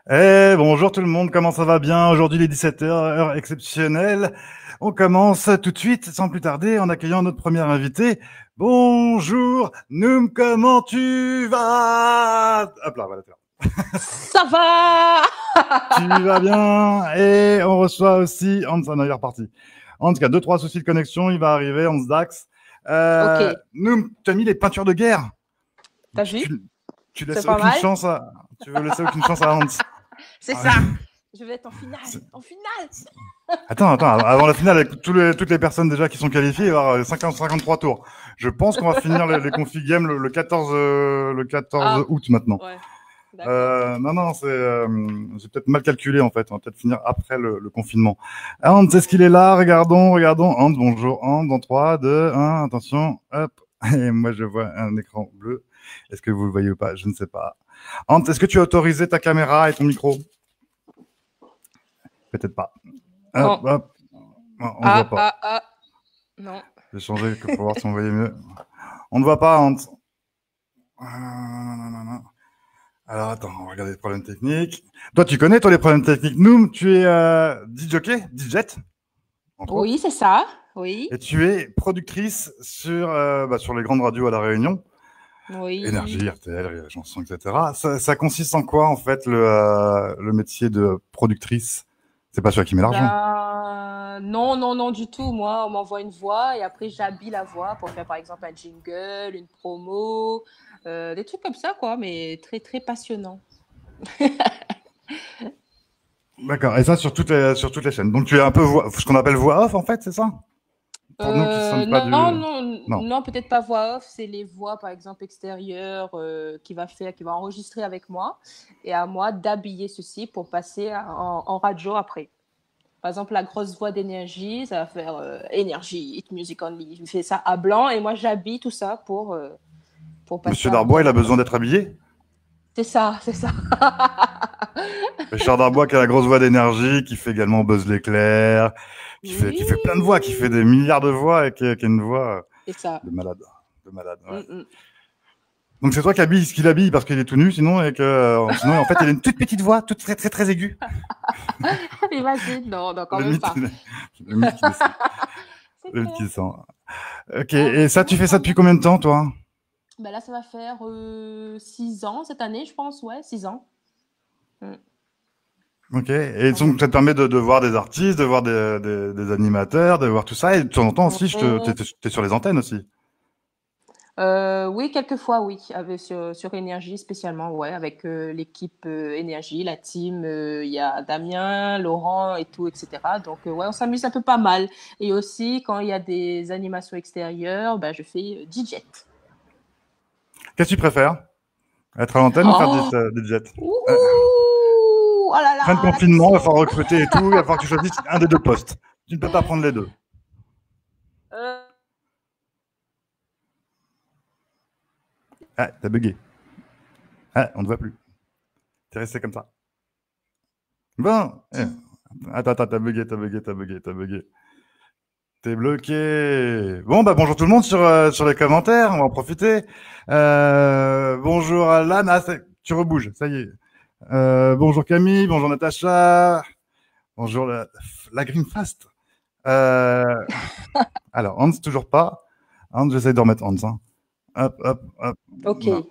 Bonjour tout le monde, comment ça va bien? Aujourd'hui, les 17 heures, heure exceptionnelle. On commence tout de suite, sans plus tarder, en accueillant notre premier invité. Bonjour, Noum, comment tu vas? Hop là, voilà. Ça va. Tu vas bien? Et on reçoit aussi Hans, ah non, il est reparti. Hans, il y a deux, trois soucis de connexion, il va arriver, Hans Dax. Ok, Noum, tu as mis les peintures de guerre. t'as Tu, vu? tu C'est laisses pas aucune mal? chance à, tu veux laisser aucune chance à Hans. C'est ça. Je vais être en finale. En finale. Attends, avant la finale, avec toutes les personnes déjà qui sont qualifiées, il va y avoir 53 tours. Je pense qu'on va finir les config games le 14, le 14 Ah, août maintenant. ouais. D'accord. Non, j'ai peut-être mal calculé en fait. On va peut-être finir après le confinement. Hans, est-ce qu'il est là? Regardons. Hans, bonjour. Hans, dans 3, 2, 1, attention. Hop. Et moi, je vois un écran bleu. Est-ce que vous le voyez ou pas? Je ne sais pas. Hans, est-ce que tu as autorisé ta caméra et ton micro? Peut-être pas. Hop, Non. hop. On ne voit pas. Ah. Non. J'ai changé pour voir si on voyait mieux. On ne voit pas, Hans. Non. Alors attends, on va regarder les problèmes techniques. Toi, tu connais, toi, les problèmes techniques. Nous, tu es DJ, DJ, entre Oui, autres. c'est ça. Oui. Et tu es productrice sur les grandes radios à La Réunion. Énergie, Oui. RTL, chansons, etc. Ça consiste en quoi, en fait, le métier de productrice? C'est pas celui qui met l'argent. Ben, non du tout. Moi, on m'envoie une voix et après, j'habille la voix pour faire, par exemple, un jingle, une promo, des trucs comme ça, quoi, mais très, très passionnant. D'accord. Et ça sur toutes les chaînes. Donc tu es un peu ce qu'on appelle voix off, en fait, c'est ça? Pour nous qui ne sommes pas du... Non. Non, peut-être pas voix off, c'est les voix, par exemple, extérieures qui va enregistrer avec moi et à moi d'habiller ceci pour passer en radio après. Par exemple, la grosse voix d'énergie, ça va faire énergie, hit music only. Je fais ça à blanc et moi j'habille tout ça pour passer Monsieur à Darbois, il l'antenne a besoin après. d'être habillé. C'est ça. Richard Darbois qui a la grosse voix d'énergie, qui fait également Buzz l'éclair, Oui, qui fait plein de voix, qui fait des milliards de voix et qui a une voix c'est ça. de malade. De malade, ouais. Mm. Donc c'est toi qui habille ce qu'il habille parce qu'il est tout nu, sinon, sinon, en fait, il a une toute petite voix, toute très aiguë. Imagine, non, quand Le même mythe, pas. le mythe qui descend. C'est Le mythe qui clair. descend. Ok. Ah, bah Et ça, tu sinon, fais ça ça depuis va. combien de temps, toi? Ben là, ça va faire 6 ans cette année, je pense. Ouais, 6 ans. Mm. Ok. Et Quand même. donc, ça te permet de voir des artistes, de voir des animateurs, de voir tout ça. Et de temps en temps aussi, Ouais. t'es sur les antennes aussi. Oui, quelquefois, oui, sur Énergie spécialement, ouais, avec l'équipe Énergie, la team, il y a Damien, Laurent et tout, etc. Donc, ouais, on s'amuse un peu pas mal. Et aussi, quand il y a des animations extérieures, ben, je fais DJ. Qu'est-ce que tu préfères? Être à l'antenne ou faire Oh! des jets? Ouh! Oh là Fin de là, la confinement, il va falloir question! recruter et tout, il va falloir que tu choisisses un des deux postes. Tu ne peux pas prendre les deux. Euh, Ah, t'as bugué. Ah, on ne voit plus. T'es resté comme ça. Bon. Attends, t'as bugué. T'es bloqué. Bon, bah bonjour tout le monde sur les commentaires, on va en profiter. Bonjour Alan, tu rebouges, ça y est. Bonjour Camille, bonjour Natacha, bonjour la Greenfast. Euh, alors, Hans, toujours pas. Hans, j'essaie de remettre Hans. Hein. Hop. ok. Non.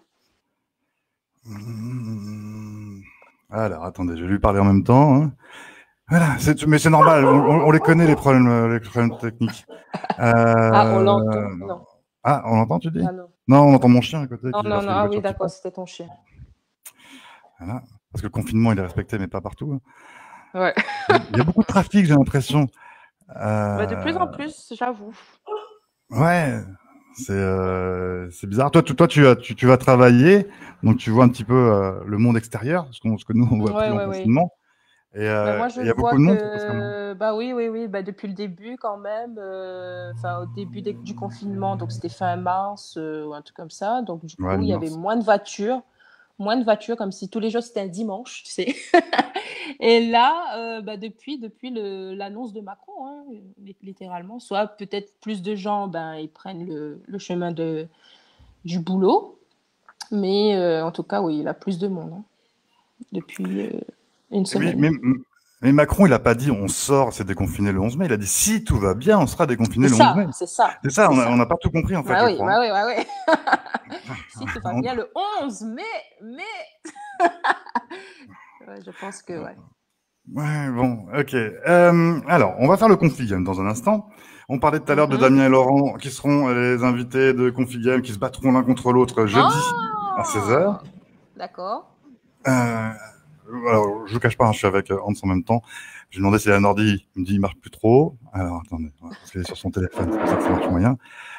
Hmm. Alors, attendez, je vais lui parler en même temps. Hein. Voilà, mais c'est normal, on les connaît les problèmes techniques. Ah, on Euh... l'entend? Non. Ah, on l'entend, tu dis? Ah non. Non, on entend mon chien à côté Non. parce qu'il y a une Ah oui, voiture qui d'accord, passe. c'était ton chien. Voilà. Parce que le confinement, il est respecté, mais pas partout. Hein. Ouais. Il y a beaucoup de trafic, j'ai l'impression. Bah, de plus en Euh... plus, j'avoue. Ouais, c'est bizarre. Tu vas travailler, donc tu vois un petit peu le monde extérieur, ce que nous on voit plus en Ouais. confinement. Ben moi, je Il y a beaucoup vois de monde, ça passe comment? que, bah oui, bah depuis le début quand même, enfin au début du confinement, donc c'était fin mars ou un truc comme ça, donc du Ouais, coup il y avait mi-mars. moins de voitures, comme si tous les jours c'était un dimanche, tu sais. Et là, bah depuis l'annonce de Macron, hein, littéralement, soit peut-être plus de gens, ben ils prennent le chemin du boulot, mais en tout cas oui, il y a plus de monde hein, depuis. Une Oui, semaine. mais Macron, il a pas dit on sort, c'est déconfiné le 11 mai. Il a dit si tout va bien, on sera déconfiné C'est le 11 ça, mai. c'est ça, C'est ça, c'est on ça. n'a pas tout compris en fait, Bah je oui, crois. bah oui, bah oui. Si tout va On- bien le 11 mai, mais ouais, je pense que ouais. Ouais, bon, ok. Alors, on va faire le Configame dans un instant. On parlait tout à l'heure de Mhm. Damien et Laurent, qui seront les invités de Configame, qui se battront l'un contre l'autre jeudi à 16h. Ah, d'accord. Euh, alors, je vous cache pas, hein, je suis avec Hans en même temps. Je lui ai demandé si la ordi, il me dit il marche plus trop. Alors, attendez, parce qu'il est sur son téléphone, c'est pour ça que ça marche moyen.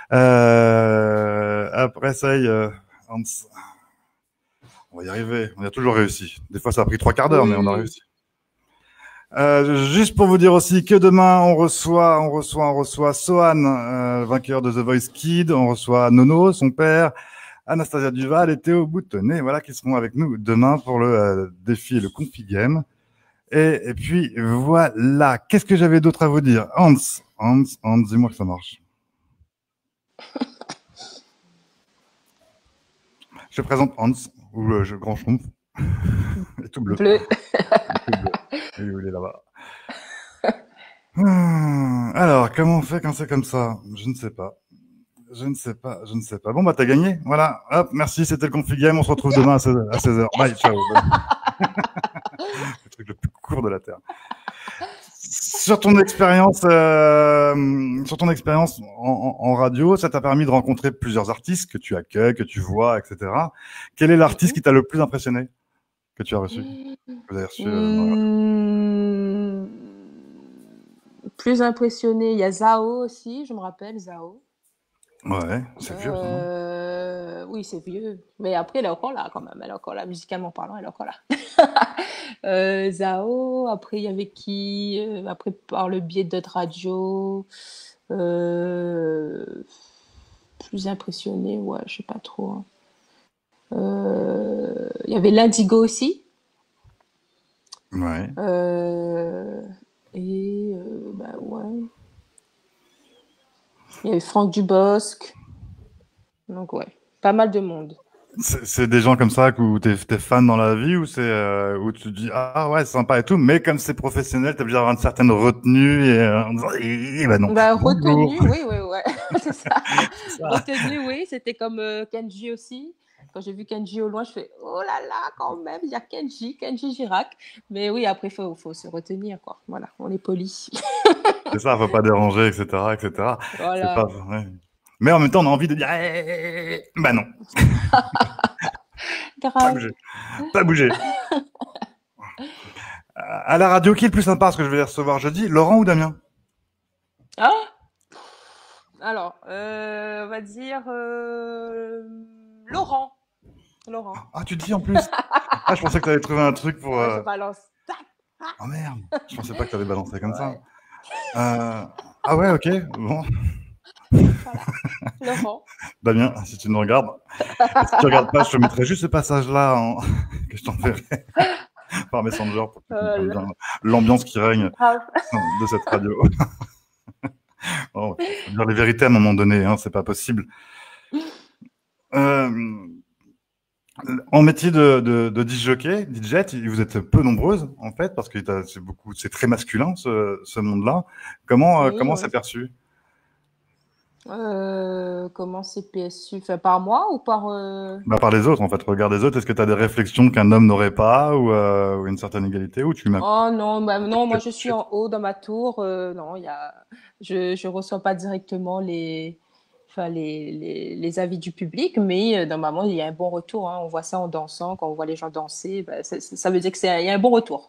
Après ça, Hans, on va y arriver. On a toujours réussi. Des fois, ça a pris 3 quarts d'heure, mais on a Oui. réussi. Juste pour vous dire aussi que demain on reçoit Sohan, vainqueur de The Voice Kid, on reçoit Nono, son père, Anastasia Duval et Théo Boutonnet, voilà, qui seront avec nous demain pour le défi et le Configame. Et puis voilà. Qu'est-ce que j'avais d'autre à vous dire? Hans, dis-moi que ça marche. Je te présente Hans, ou le grand schtroumpf, et tout bleu. Bleu. Tout bleu. Et il est là-bas. Alors, comment on fait quand c'est comme ça? Je ne sais pas. Je ne sais pas. Bon, bah, t'as gagné. Voilà. Hop, merci, c'était le Configame. On se retrouve demain à 16h. Bye, ciao. Le truc le plus court de la Terre. Sur ton expérience en radio, ça t'a permis de rencontrer plusieurs artistes que tu accueilles, que tu vois, etc. Quel est l'artiste qui t'a le plus impressionné que tu as reçu, que vous avez reçu dans la radio? Hmm, plus impressionné, il y a Zao aussi, je me rappelle Zao. Ouais, c'est vieux, ça, non? Oui, c'est vieux. Mais après, elle est encore là quand même. Elle est encore là, musicalement parlant, elle est encore là. Zao, après, il y avait qui? Après, par le biais d'autres radios. Euh, Plus impressionné, ouais, je sais pas trop, hein. Il y avait l'Indigo aussi. Ouais. Euh, bah ouais. Il y avait Franck Dubosc. Donc ouais, pas mal de monde. C'est des gens comme ça où t'es fan dans la vie ou c'est où tu te dis ah ouais c'est sympa et tout mais comme c'est professionnel t'es obligé d'avoir une certaine retenue et en disant bah non Bah, bonjour retenu, oui, oui, ouais, c'est ça. c'est ça. Retenu, oui, c'était comme Kenji aussi. Quand j'ai vu Kenji au loin, je fais oh là là, quand même, il y a Kenji Girac. Mais oui, après, faut se retenir, quoi. Voilà, on est poli. C'est ça, faut pas déranger, etc. C'est pas Voilà. vrai. Mais en même temps, on a envie de dire, bah non, pas Grave. bouger, pas bouger. À la radio, qui est le plus sympa, parce que je vais les recevoir jeudi, Laurent ou Damien? Ah, alors, on va dire Laurent. Laurent. Ah, tu dis en plus. Ah, je pensais que tu avais trouvé un truc pour. Ouais, je balance. Oh merde, je pensais pas que tu allais balancer comme ça. Ouais, Ah ouais, ok, bon. voilà. Laurent. Damien, si tu nous regardes, et si tu regardes pas, je te mettrai juste ce passage-là que je t'enverrai par Messenger pour que tu comprennes bien l'ambiance qui règne Grave. de cette radio. Oh, faut dire les vérités à un moment donné, hein, c'est pas possible. Euh, En métier de disjockey, DJ, vous êtes peu nombreuses en fait parce que c'est très masculin ce monde-là. Oui, Comment oui. c'est perçu? Comment c'est PSU? Enfin, par moi ou par... Bah, par les autres en fait. Regarde les autres. Est-ce que tu as des réflexions qu'un homme n'aurait pas ou une certaine égalité ou tu m'as Oh non, bah, non, moi peut-être je tout de suis suite. en haut dans ma tour. Non, je reçois pas directement enfin, les avis du public, mais normalement il y a un bon retour, hein. On voit ça en dansant, quand on voit les gens danser, bah, ça veut dire il y a un bon retour.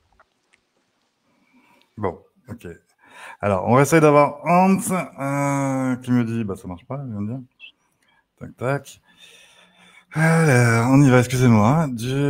Bon, ok. Alors on essaye d'avoir Hans qui me dit bah ça marche pas, il vient de dire. Tac tac. Alors, on y va, excusez-moi, hein.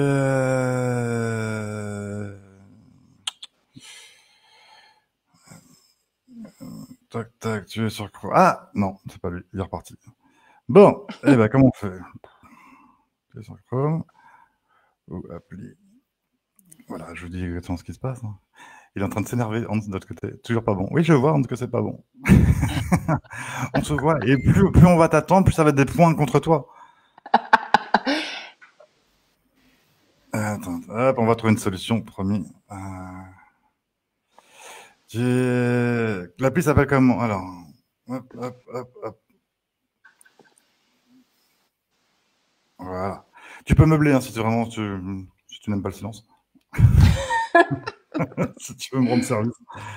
Tac, tac, tu es sur quoi? Ah, non, c'est pas lui, il est reparti. Bon, eh ben, comment on fait? Tu es sur Chrome ou appli. Voilà, je vous dis exactement ce qui se passe, hein. Il est en train de s'énerver, Hans, de l'autre côté. Toujours pas bon. Oui, je vois, Hans, que c'est pas bon. On se voit, et plus on va t'attendre, plus ça va être des points contre toi. Attends, hop. hop, on va trouver une solution, promis. L'appli s'appelle comment? Alors, hop, hop, hop, hop. Voilà. Tu peux meubler hein, si tu n'aimes pas le silence. Si tu veux me rendre service.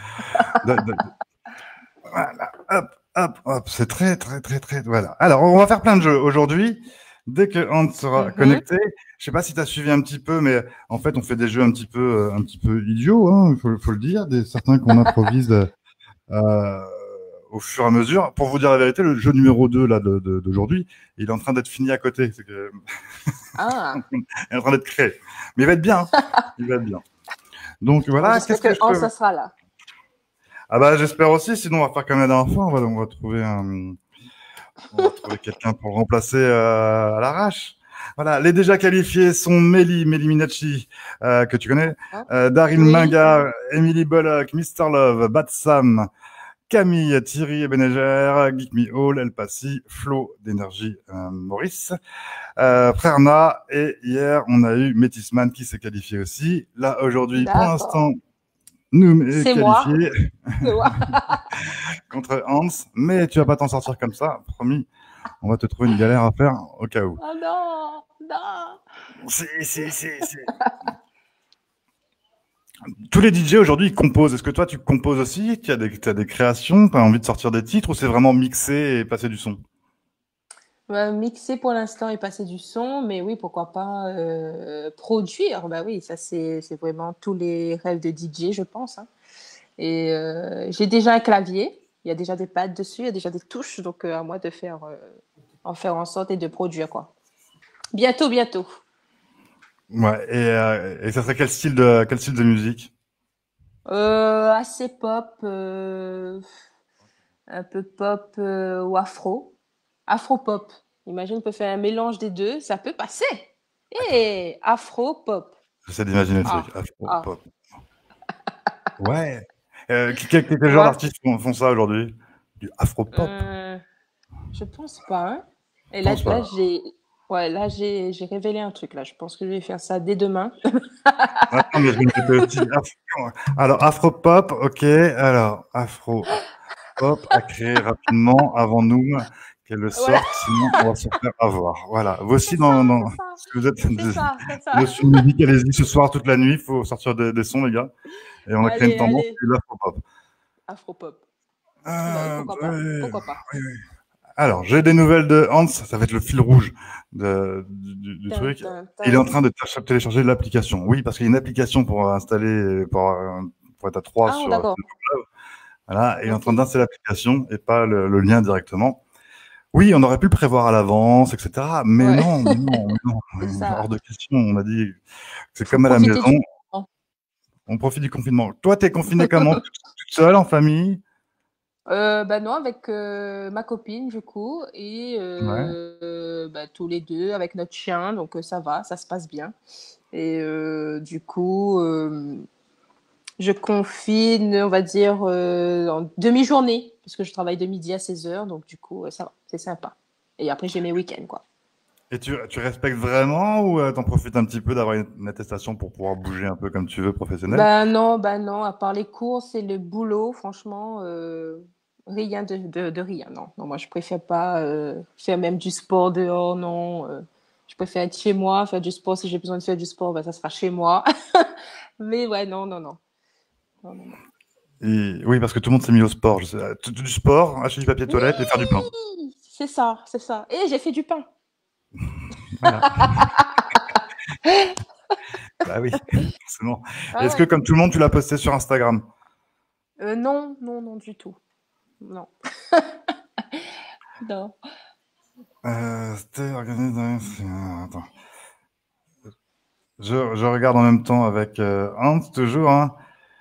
Voilà, hop, hop, hop. C'est très, très, très, très. Voilà. Alors, on va faire plein de jeux aujourd'hui. Dès que Hans sera connecté, je sais pas si tu as suivi un petit peu, mais en fait, on fait des jeux un petit peu idiots, hein, faut le dire, certains qu'on improvise au fur et à mesure. Pour vous dire la vérité, le jeu numéro 2 là d'aujourd'hui, il est en train d'être fini à côté. C'est que... il est en train d'être créé. Mais il va être bien. Il va être bien. Donc voilà. J'espère que Hans, ça sera là. Ah bah j'espère aussi, sinon on va faire comme la dernière fois, on va trouver quelqu'un pour le remplacer à l'arrache. Voilà, les déjà qualifiés sont Mélie Minacci, que tu connais, Daryl Mingar, Emily Bollock, Mr. Love, Batsam, Camille, Thierry Ebenezer, Geek Me All, El Passy, Flo d'Énergie, Maurice, Frerna, et hier on a eu Métisman qui s'est qualifié aussi. Là aujourd'hui, pour l'instant, nous qualifiés contre Hans, mais tu vas pas t'en sortir comme ça, promis. On va te trouver une galère à faire au cas où. Oh non, non. Tous les DJ aujourd'hui ils composent. Est-ce que toi tu composes aussi? Tu as des créations? Tu as envie de sortir des titres ou c'est vraiment mixer et passer du son? Mixer pour l'instant et passer du son, mais oui, pourquoi pas produire. Bah oui, ça c'est vraiment tous les rêves de DJ, je pense. Hein. Et j'ai déjà un clavier, il y a déjà des pads dessus, il y a déjà des touches, donc à moi de en faire en sorte et de produire quoi. Bientôt. Ouais. Et ça serait quel style de musique? Assez pop, un peu pop ou afro-pop. Imagine, on peut faire un mélange des deux, ça peut passer. Et afro-pop. J'essaie d'imaginer le truc. Afro-pop. Ouais. Quel genre d'artistes font ça aujourd'hui? Du afro-pop? Je pense pas. Hein. Et là j'ai révélé un truc. Là, je pense que je vais faire ça dès demain. Attends, mais je vais me mettre aussi alors, afro-pop, ok. Alors, afro-pop à créer rapidement avant nous qu'elle le sorte, sinon on va se faire avoir. Voilà. Voici si vous êtes de sur musique, allez-y ce soir toute la nuit, il faut sortir des sons, les gars. Et on a créé une tendance, c'est l'afro-pop. Afro-pop. Pourquoi pas. Oui. Alors, j'ai des nouvelles de Hans, ça va être le fil rouge du truc. Il est en train de télécharger l'application. Oui, parce qu'il y a une application pour installer, pour être à 3 sur le Voilà, il est en train d'installer l'application et pas le lien directement. Oui, on aurait pu le prévoir à l'avance, etc. Mais non, hors de question. On a dit, c'est comme à la maison. On profite du confinement. Toi, t'es confiné comment? Toute seule, en famille? Non, avec ma copine du coup et tous les deux avec notre chien, donc ça va, ça se passe bien. Et du coup, je confine, on va dire, en demi-journée, parce que je travaille de midi à 16h, donc du coup, ça va, c'est sympa. Et après, j'ai mes week-ends, quoi. Et tu respectes vraiment ou t'en profites un petit peu d'avoir une attestation pour pouvoir bouger un peu comme tu veux, professionnel? Non, à part les courses et le boulot, franchement, rien de rien, non. Non, moi, je préfère pas faire même du sport dehors, non. Je préfère être chez moi, faire du sport. Si j'ai besoin de faire du sport, ça sera chez moi. Mais ouais, non. Et, oui, parce que tout le monde s'est mis au sport. Du sport, acheter du papier toilette et faire du pain. C'est ça. Et j'ai fait du pain. Voilà. Bah oui, forcément. Est-ce que, comme tout le monde, tu l'as posté sur Instagram? Non, du tout. Non. Non. C'était organisé. Attends. Je regarde en même temps avec Hans, toujours. Hein.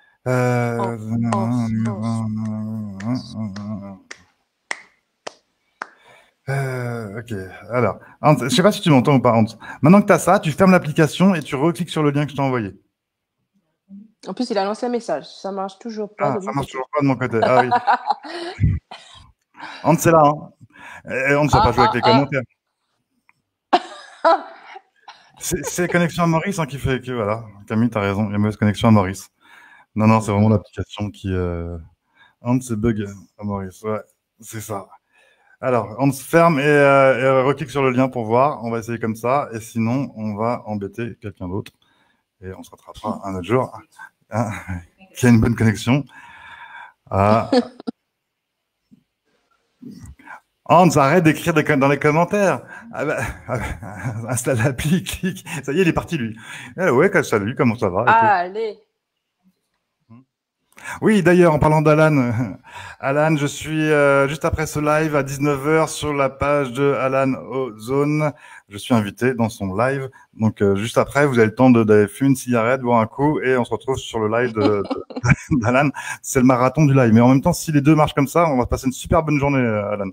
Ok. Alors, Hans, je sais pas si tu m'entends ou pas, Hans. Maintenant que tu as ça, tu fermes l'application et tu recliques sur le lien que je t'ai envoyé. En plus, il a lancé un message. Ça marche toujours pas. Ça marche toujours pas de mon côté. Ah oui. Hans, c'est là. Hein. Et Hans, ça va pas jouer avec les commentaires. C'est connexion à Maurice hein, qui fait que, voilà. Camille, t'as raison, il y a mauvaise connexion à Maurice. Non, non, c'est vraiment l'application qui... un de ces bugs à Maurice, ouais, c'est ça. Alors, on se ferme et reclique sur le lien pour voir. On va essayer comme ça. Et sinon, on va embêter quelqu'un d'autre. Et on se rattrapera un autre jour. Hein, qui a une bonne connexion. Ah. Hans, arrête d'écrire dans les commentaires. Installe l'appli, clique. Ça y est, il est parti, lui. Ouais, salut, comment ça va? Allez. Oui, d'ailleurs, en parlant d'Alan, Alan, je suis juste après ce live à 19h sur la page de Alan Ozone. Je suis invité dans son live. Donc, juste après, vous avez le temps d'aller fumer une cigarette, boire un coup, et on se retrouve sur le live d'Alan. C'est le marathon du live. Mais en même temps, si les deux marchent comme ça, on va passer une super bonne journée, Alan.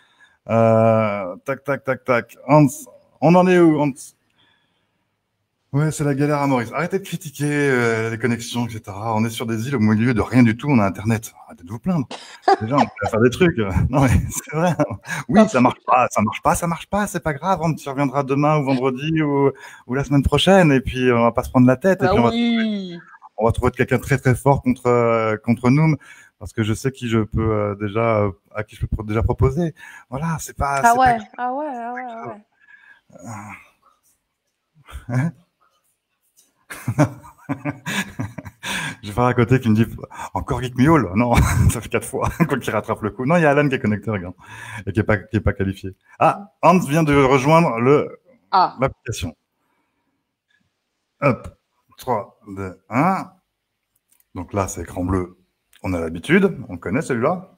Tac, tac, tac, tac. Hans, on en est où, Hans? Ouais, c'est la galère à Maurice. Arrêtez de critiquer les connexions, etc. On est sur des îles au milieu de rien du tout, on a Internet. Arrêtez de vous plaindre. Déjà, on peut faire des trucs. Non, mais c'est vrai. Oui, ça marche pas, ça marche pas, ça marche pas, c'est pas grave. On y reviendra demain ou vendredi ou la semaine prochaine et puis on va pas se prendre la tête et puis on va trouver quelqu'un de très très fort contre nous parce que je sais qui je peux à qui je peux déjà proposer. Voilà, c'est pas. Ah c'est ouais, pas... ah ouais, ah ouais, ah ouais. Hein je vais faire à côté qui me dit encore Geek Mule. Non, ça fait 4 fois qu'il rattrape le coup. Non, il y a Alan qui est connecté, regarde, et qui est pas qualifié. Ah, Hans vient de rejoindre l'application. Hop, 3, 2, 1. Donc là, c'est écran bleu. On a l'habitude, on connaît celui-là.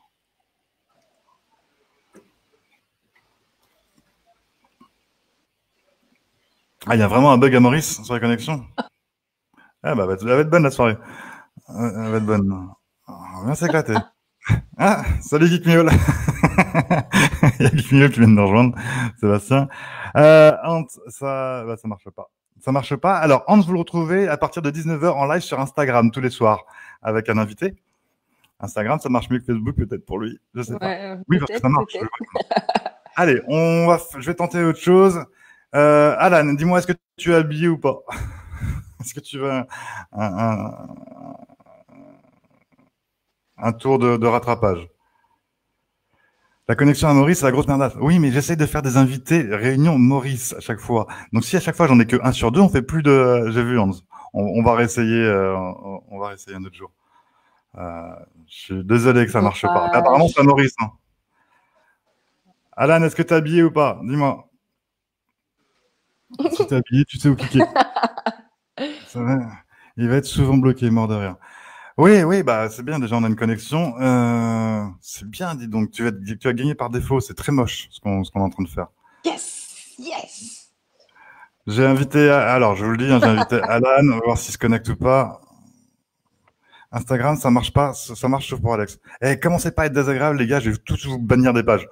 Ah, il y a vraiment un bug à Maurice sur la connexion. Ah bah, elle va être bonne la soirée. Elle va être bonne. On va s'éclater. Ah, salut Geek Mule. Il y a Geek Mule qui vient de nous rejoindre, Sébastien. Hans, ça marche pas. Ça marche pas. Alors, Hans, vous le retrouvez à partir de 19h en live sur Instagram tous les soirs avec un invité. Instagram, ça marche mieux que Facebook peut-être pour lui. Je sais pas. Oui, parce que ça marche. Allez, je vais tenter autre chose. Alan, dis-moi, est-ce que tu es habillé ou pas? Est-ce que tu veux un tour de rattrapage? La connexion à Maurice, c'est la grosse merdasse. Oui, mais j'essaie de faire des invités réunion Maurice à chaque fois. Donc si à chaque fois j'en ai que 1 sur 2, on fait plus de. J'ai vu, Hans. On va réessayer. On va réessayer un autre jour. Je suis désolé que ça marche pas. Mais apparemment, c'est à Maurice. Hein. Alan, est-ce que t'es habillé ou pas? Dis-moi. Si t'es habillé, tu sais où cliquer. Il va être souvent bloqué, mort de rire. Oui, oui, bah c'est bien. Déjà, on a une connexion. C'est bien, dis donc. Tu as gagné par défaut. C'est très moche ce qu'on est en train de faire. Yes, yes. J'ai invité. Alors, je vous le dis, hein, j'ai invité Alan. On va voir s'il se connecte ou pas. Instagram, ça marche pas. Ça marche sauf pour Alex. Eh, commencez pas à être désagréable, les gars. Je vais tous vous bannir des pages.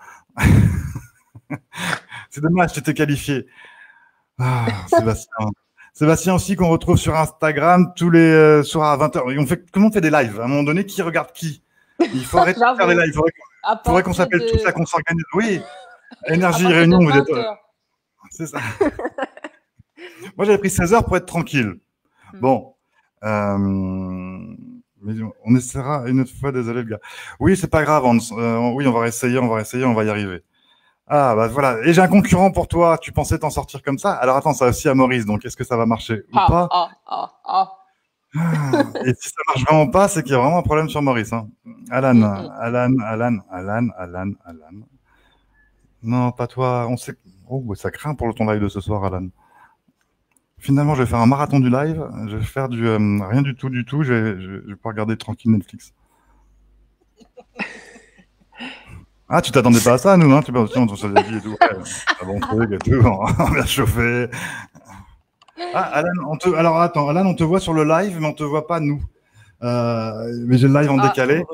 C'est dommage, tu t'es qualifié. Ah, Sébastien. Sébastien aussi qu'on retrouve sur Instagram tous les soirs à 20h. Comment on fait des lives? À un moment donné, qui regarde qui? Il faut arrêter de faire des lives. Il faudrait qu'on s'appelle tous là, qu'on s'organise. Oui. Énergie, réunion, vous êtes. C'est ça. Moi, j'avais pris 16h pour être tranquille. Bon. Mais on essaiera une autre fois, désolé le gars. Oui, c'est pas grave, Hans. Oui, on va essayer, on va y arriver. Ah, bah voilà. Et j'ai un concurrent pour toi. Tu pensais t'en sortir comme ça? Alors attends, ça aussi à Maurice. Donc, est-ce que ça va marcher ou pas? Et si ça marche vraiment pas, c'est qu'il y a vraiment un problème sur Maurice. Hein. Alan. Non, pas toi. On sait. Oh, ça craint pour ton live de ce soir, Alan. Finalement, je vais faire un marathon du live. Je vais faire du rien du tout. Je vais pouvoir regarder tranquille Netflix. Ah, tu t'attendais pas à ça, nous, hein? Tu penses, on s'est dit et tout. Ouais, un bon truc et tout. On va chauffer. Ah, Alan, alors attends, Alan, on te voit sur le live, mais on te voit pas nous. Mais j'ai le live en décalé.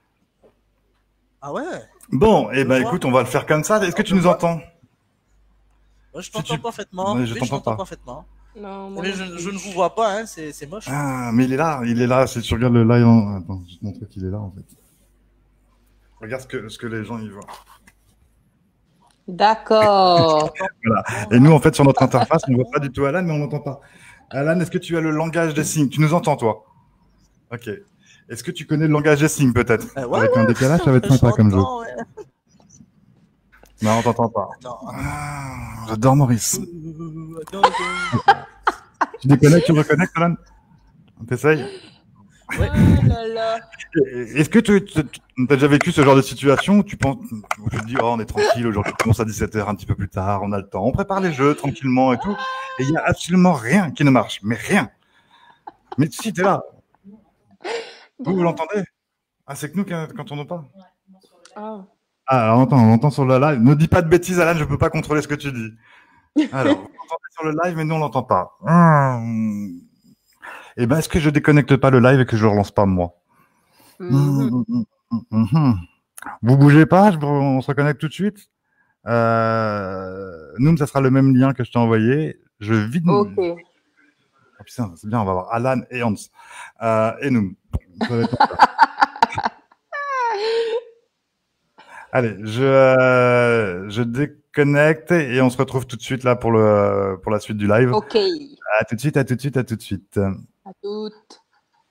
Ah ouais. Bon, et ben écoute, on va le faire comme ça. Est-ce que tu nous entends? Moi, je t'entends parfaitement. Oui, je t'entends parfaitement. Non, mais je ne vous vois pas, hein. C'est moche. Ah, mais il est là. Si tu regardes le live, attends, je vais te montrer qu'il est là en fait. Regarde ce que les gens y voient. D'accord. Voilà. Et nous, en fait, sur notre interface, on ne voit pas du tout Alan, mais on n'entend pas. Alan, est-ce que tu as le langage des signes? Tu nous entends, toi? Ok. Est-ce que tu connais le langage des signes, peut-être? Ouais, Avec un décalage, ça va être je sympa comme jeu. t'entends, ouais. Non, on t'entend pas. Attends, J'adore Maurice. attends. Tu déconnectes, tu reconnectes, Alan? T'essayes? Oh là là. Est-ce que tu as déjà vécu ce genre de situation où tu penses, où tu te dis, oh, on est tranquille, aujourd'hui, on commence à 17h un petit peu plus tard, on a le temps, on prépare les jeux tranquillement et tout, et il n'y a absolument rien qui ne marche, mais rien. Mais si, t'es là. Vous l'entendez? Ah, c'est que nous qui n'entendons pas. Ah. Ah, alors on entend sur le live. Ne dis pas de bêtises, Alan, je ne peux pas contrôler ce que tu dis. Alors, vous entendez sur le live, mais nous, on l'entend pas. Eh ben, est-ce que je déconnecte pas le live et que je le relance pas, moi? Vous bougez pas, on se reconnecte tout de suite. Nous, ça sera le même lien que je t'ai envoyé. Je vide. Ok. Oh, putain, c'est bien, on va voir Alan et Hans. Et nous. Allez, je déconnecte et on se retrouve tout de suite là pour la suite du live. Ok. À tout de suite, à tout de suite, à tout de suite. À toutes.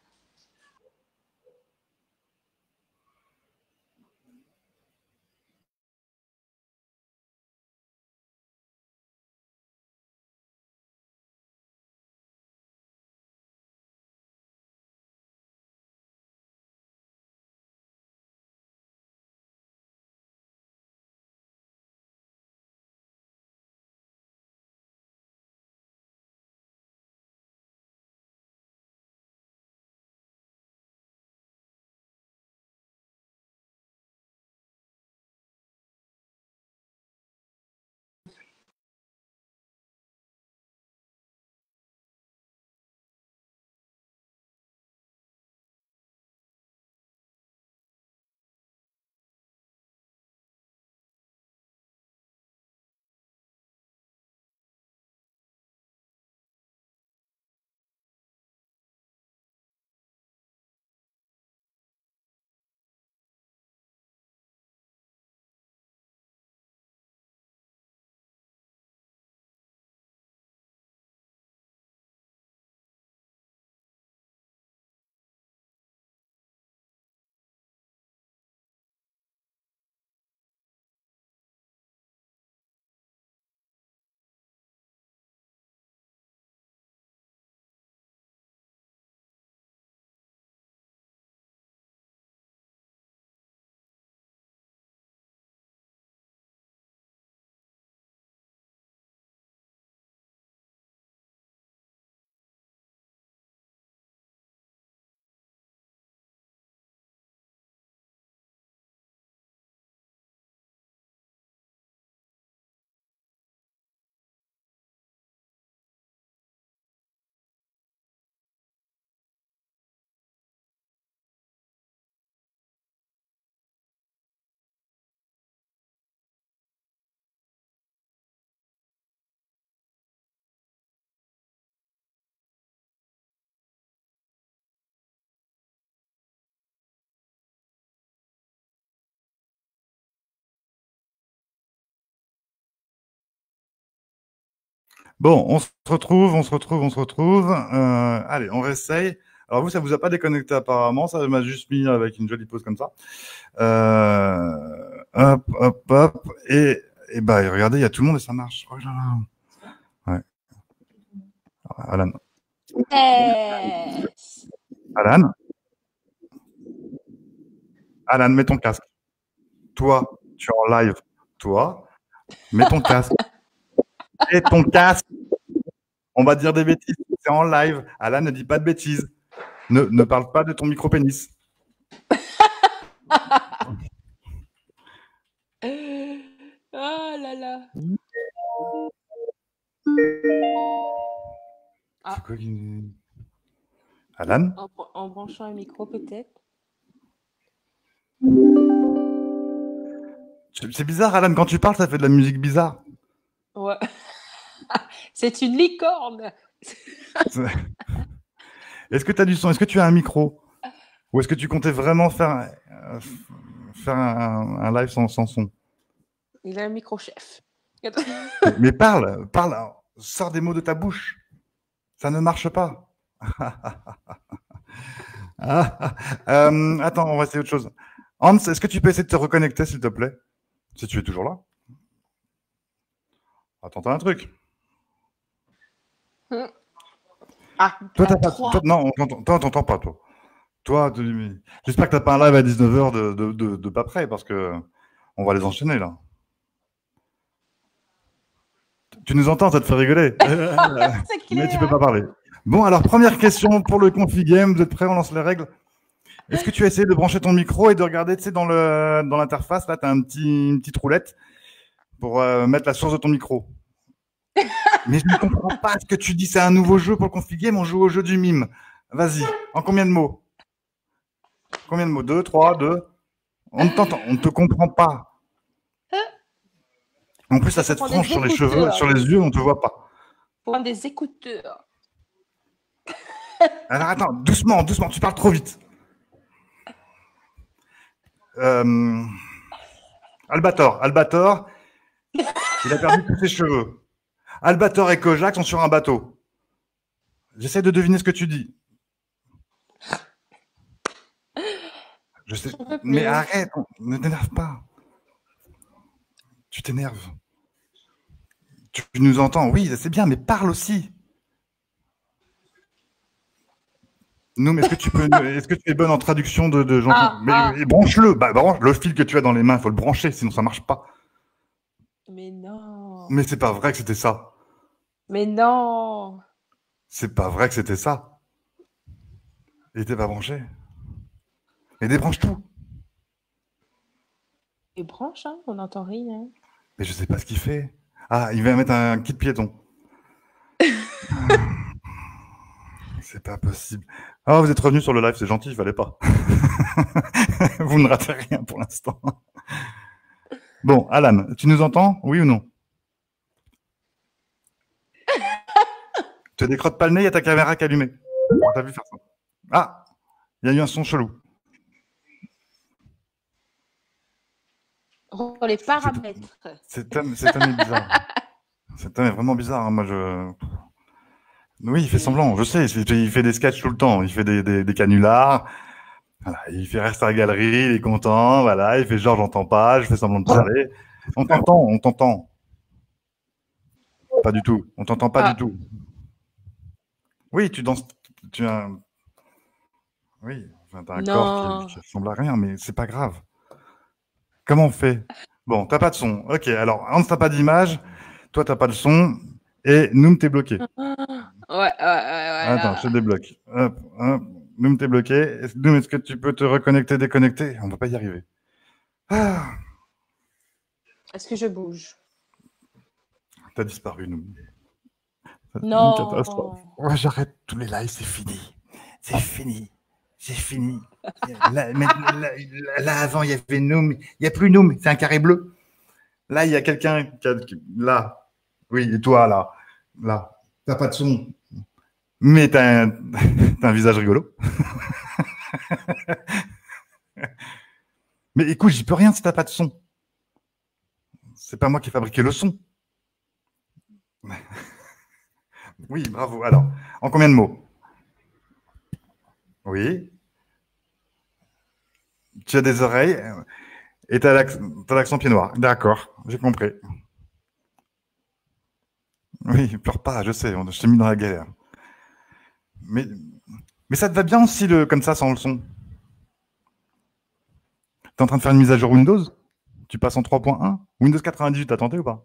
Bon, on se retrouve, on se retrouve, on se retrouve. Allez, on réessaye. Alors vous, ça vous a pas déconnecté apparemment, ça m'a juste mis avec une jolie pause comme ça. Hop, hop, hop. Et bah, regardez, il y a tout le monde et ça marche. Oh là là. Ouais. Alan. Yes. Alan. Alan, mets ton casque. Toi, tu es en live. Toi, mets ton casque. Mets ton casque. On va dire des bêtises. C'est en live. Alan, ne dis pas de bêtises. Ne parle pas de ton micro-pénis. Oh là là. Ah. C'est quoi qui... Alan? En branchant un micro, peut-être. C'est bizarre, Alan, quand tu parles, ça fait de la musique bizarre. Ouais. C'est une licorne. Est-ce que tu as du son? Est-ce que tu as un micro? Ou est-ce que tu comptais vraiment faire un live sans son? Il a un micro-chef. Mais parle, parle, sors des mots de ta bouche. Ça ne marche pas. Attends, on va essayer autre chose. Hans, est-ce que tu peux essayer de te reconnecter, s'il te plaît? Si tu es toujours là. Attends, t'as un truc. Ah, Toi, à t'as pas, trois. toi, non, toi, on t'entend pas, toi. Toi, j'espère que t'as pas un live à 19h de pas près, parce que on va les enchaîner, là. Tu nous entends, ça te fait rigoler. C'est Mais tu clair. peux pas parler. Bon, alors, première question pour le Confi Game. Vous êtes prêts? On lance les règles. Est-ce que tu as essayé de brancher ton micro et de regarder, tu sais, dans l'interface, là, tu as une petite roulette pour mettre la source de ton micro. Mais je ne comprends pas ce que tu dis. C'est un nouveau jeu pour le Confi Game. On joue au jeu du mime. Vas-y. En combien de mots? Combien de mots? 2, 3, 2. On ne t'entend. On ne te comprend pas. En plus, tu as cette prendre frange des sur les cheveux, écouteurs. sur les yeux, on ne te voit pas. Pour prendre des écouteurs. Alors attends, doucement, doucement, tu parles trop vite. Albator, il a perdu tous ses cheveux. Albator et Kojak sont sur un bateau. J'essaie de deviner ce que tu dis. Je sais, mais arrête, ne t'énerve pas. Tu t'énerves. Tu nous entends, oui, c'est bien, mais parle aussi. Non, mais est-ce que tu es bonne en traduction de gens mais branche-le, branche le fil que tu as dans les mains, il faut le brancher, sinon ça marche pas. Mais non. Mais c'est pas vrai que c'était ça. Mais non. C'est pas vrai que c'était ça. Il était pas branché. Et débranche tout. Et branche, hein, on n'entend rien. Mais je sais pas ce qu'il fait. Ah, il va mettre un kit piéton. C'est pas possible. Ah, vous êtes revenu sur le live, c'est gentil, il fallait pas. Vous ne ratez rien pour l'instant. Bon, Alan, tu nous entends? Oui ou non? Te décrotte pas le nez, il y a ta caméra qui est allumée. T'as vu faire ça? Ah, il y a eu un son chelou. Les paramètres. Cet homme est bizarre. Cet homme est vraiment bizarre. Hein. Moi, oui, il fait semblant, je sais. Il fait des sketchs tout le temps. Il fait des canulars. Voilà, il fait rester à la galerie, il est content. Voilà, il fait genre, j'entends pas, je fais semblant de parler. On t'entend. Pas du tout. On t'entend pas du tout. Oui, tu danses. Tu as. Oui, enfin, t'as un corps qui ressemble à rien, mais c'est pas grave. Comment on fait? Bon, t'as pas de son. Ok, alors, Hans, t'as pas d'image. Toi, t'as pas de son. Et Noom, t'es bloqué. Ouais. Attends, je te débloque. Hop. Noom, t'es bloqué. Noom, est-ce que tu peux te reconnecter, déconnecter? On va pas y arriver. Ah. Est-ce que je bouge? T'as disparu, Noom. Non. Une catastrophe. Oh, j'arrête tous les lives, c'est fini. C'est fini. Là, avant, il y avait Noom. Il n'y a plus Noom, c'est un carré bleu. Là, il y a quelqu'un là. Oui, et toi, là. T'as pas de son. Mais t'as un visage rigolo. Mais écoute, j'y peux rien si t'as pas de son. C'est pas moi qui ai fabriqué le son. Oui, bravo. Alors, en combien de mots? Oui. Tu as des oreilles et t'as l'accent pied noir. D'accord, j'ai compris. Oui, pleure pas, je sais, je t'ai mis dans la galère. Mais ça te va bien aussi, comme ça, sans le son. T'es en train de faire une mise à jour Windows? Tu passes en 3.1? Windows 98, t'as tenté ou pas?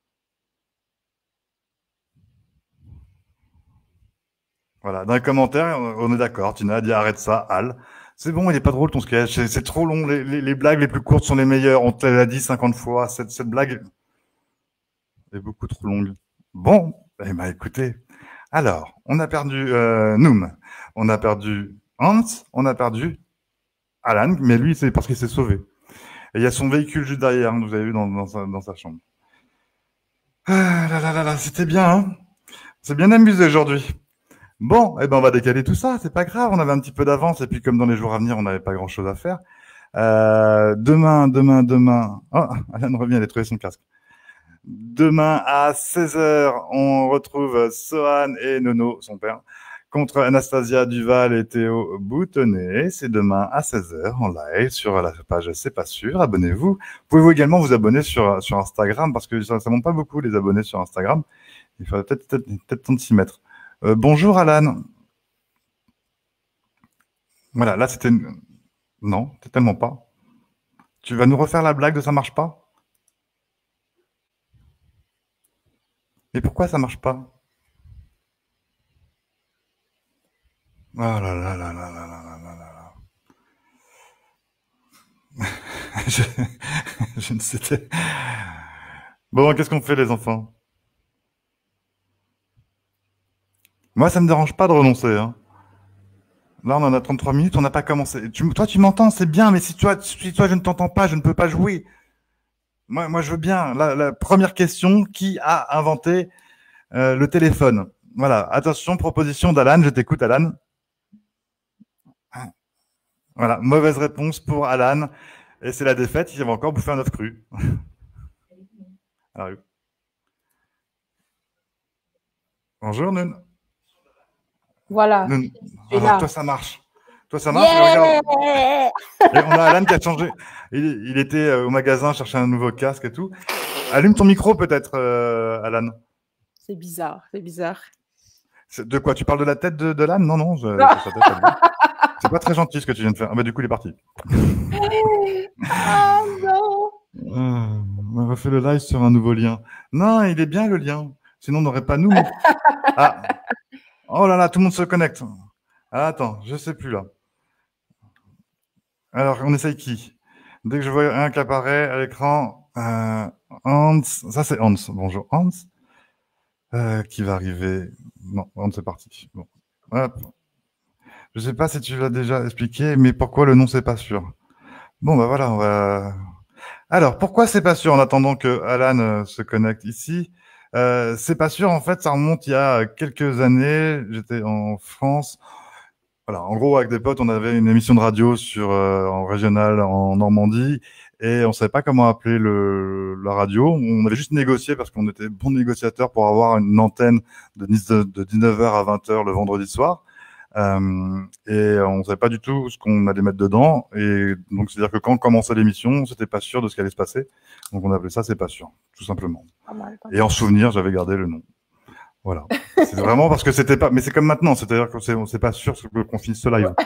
Voilà, dans les commentaires, on est d'accord. Tina a dit arrête ça, Al. C'est bon, il est pas drôle ton sketch, c'est trop long. Les blagues les plus courtes sont les meilleures. On te l'a dit 50 fois. Cette blague est beaucoup trop longue. Bon, eh ben écoutez. Alors, on a perdu Noom, on a perdu Hans, on a perdu Alan, mais lui, c'est parce qu'il s'est sauvé. Et il y a son véhicule juste derrière, hein, vous avez vu dans sa chambre. Ah là, c'était bien, hein. C'est bien amusé aujourd'hui. Bon, eh ben on va décaler tout ça, c'est pas grave, on avait un petit peu d'avance, et puis comme dans les jours à venir, on n'avait pas grand-chose à faire. Demain. Oh, Alan revient, elle a trouvé son casque. Demain à 16h, on retrouve Sohan et Nono, son père, contre Anastasia Duval et Théo Boutonnet. C'est demain à 16h en live sur la page C'est pas sûr. Abonnez-vous. Pouvez-vous également vous abonner sur Instagram parce que ça monte pas beaucoup les abonnés sur Instagram. Il faudrait peut-être temps de s'y mettre. Bonjour Alan. Voilà, là c'était... Non, t'es tellement pas. Tu vas nous refaire la blague de ça marche pas? Mais pourquoi ça marche pas? Oh là là là là là là là là là. Je ne sais. Bon, qu'est-ce qu'on fait les enfants? Moi, ça me dérange pas de renoncer, hein. Là, on en a 33 minutes, on n'a pas commencé. Toi, tu m'entends, c'est bien, mais si toi, je ne t'entends pas, je ne peux pas jouer. Moi, je veux bien. La première question, qui a inventé le téléphone? Voilà, attention, proposition d'Alan, je t'écoute, Alan. Voilà, mauvaise réponse pour Alan. Et c'est la défaite, il va encore bouffer un œuf cru. Alors, bonjour, Nun. Voilà. Nun. Je suis là. Toi, ça marche. Toi, ça marche. Yeah, et on a Alan qui a changé. Il était au magasin chercher un nouveau casque et tout. Allume ton micro, peut-être, Alan. C'est bizarre, c'est bizarre. De quoi? Tu parles de la tête de l'âne? Non. C'est pas très gentil ce que tu viens de faire. Ah bah du coup, il est parti. Ah non. On va faire le live sur un nouveau lien. Non, il est bien le lien. Sinon, on n'aurait pas nous. Ah. Oh là là, tout le monde se connecte. Ah, attends, je sais plus là. Alors, on essaye qui? Dès que je vois un qui apparaît à l'écran, Hans. Ça, c'est Hans. Bonjour, Hans. Qui va arriver? Non, Hans, c'est parti. Bon. Hop. Je sais pas si tu l'as déjà expliqué, mais pourquoi le nom, c'est pas sûr. Bon, bah voilà, on va... Alors, pourquoi c'est pas sûr en attendant que Alan se connecte ici? C'est pas sûr, en fait, ça remonte il y a quelques années. J'étais en France. Voilà, en gros, avec des potes, on avait une émission de radio en régional en Normandie et on savait pas comment appeler la radio. On avait juste négocié parce qu'on était bons négociateurs pour avoir une antenne de 19h à 20h le vendredi soir. Et on savait pas du tout ce qu'on allait mettre dedans. Et donc, c'est-à-dire que quand on commençait l'émission, on n'était pas sûr de ce qui allait se passer. Donc, on appelait ça, c'est pas sûr, tout simplement. Pas mal. Et en souvenir, j'avais gardé le nom. Voilà. C'est vraiment parce que c'était pas, mais c'est comme maintenant. C'est-à-dire qu'on sait pas sûr qu'on finisse ce live.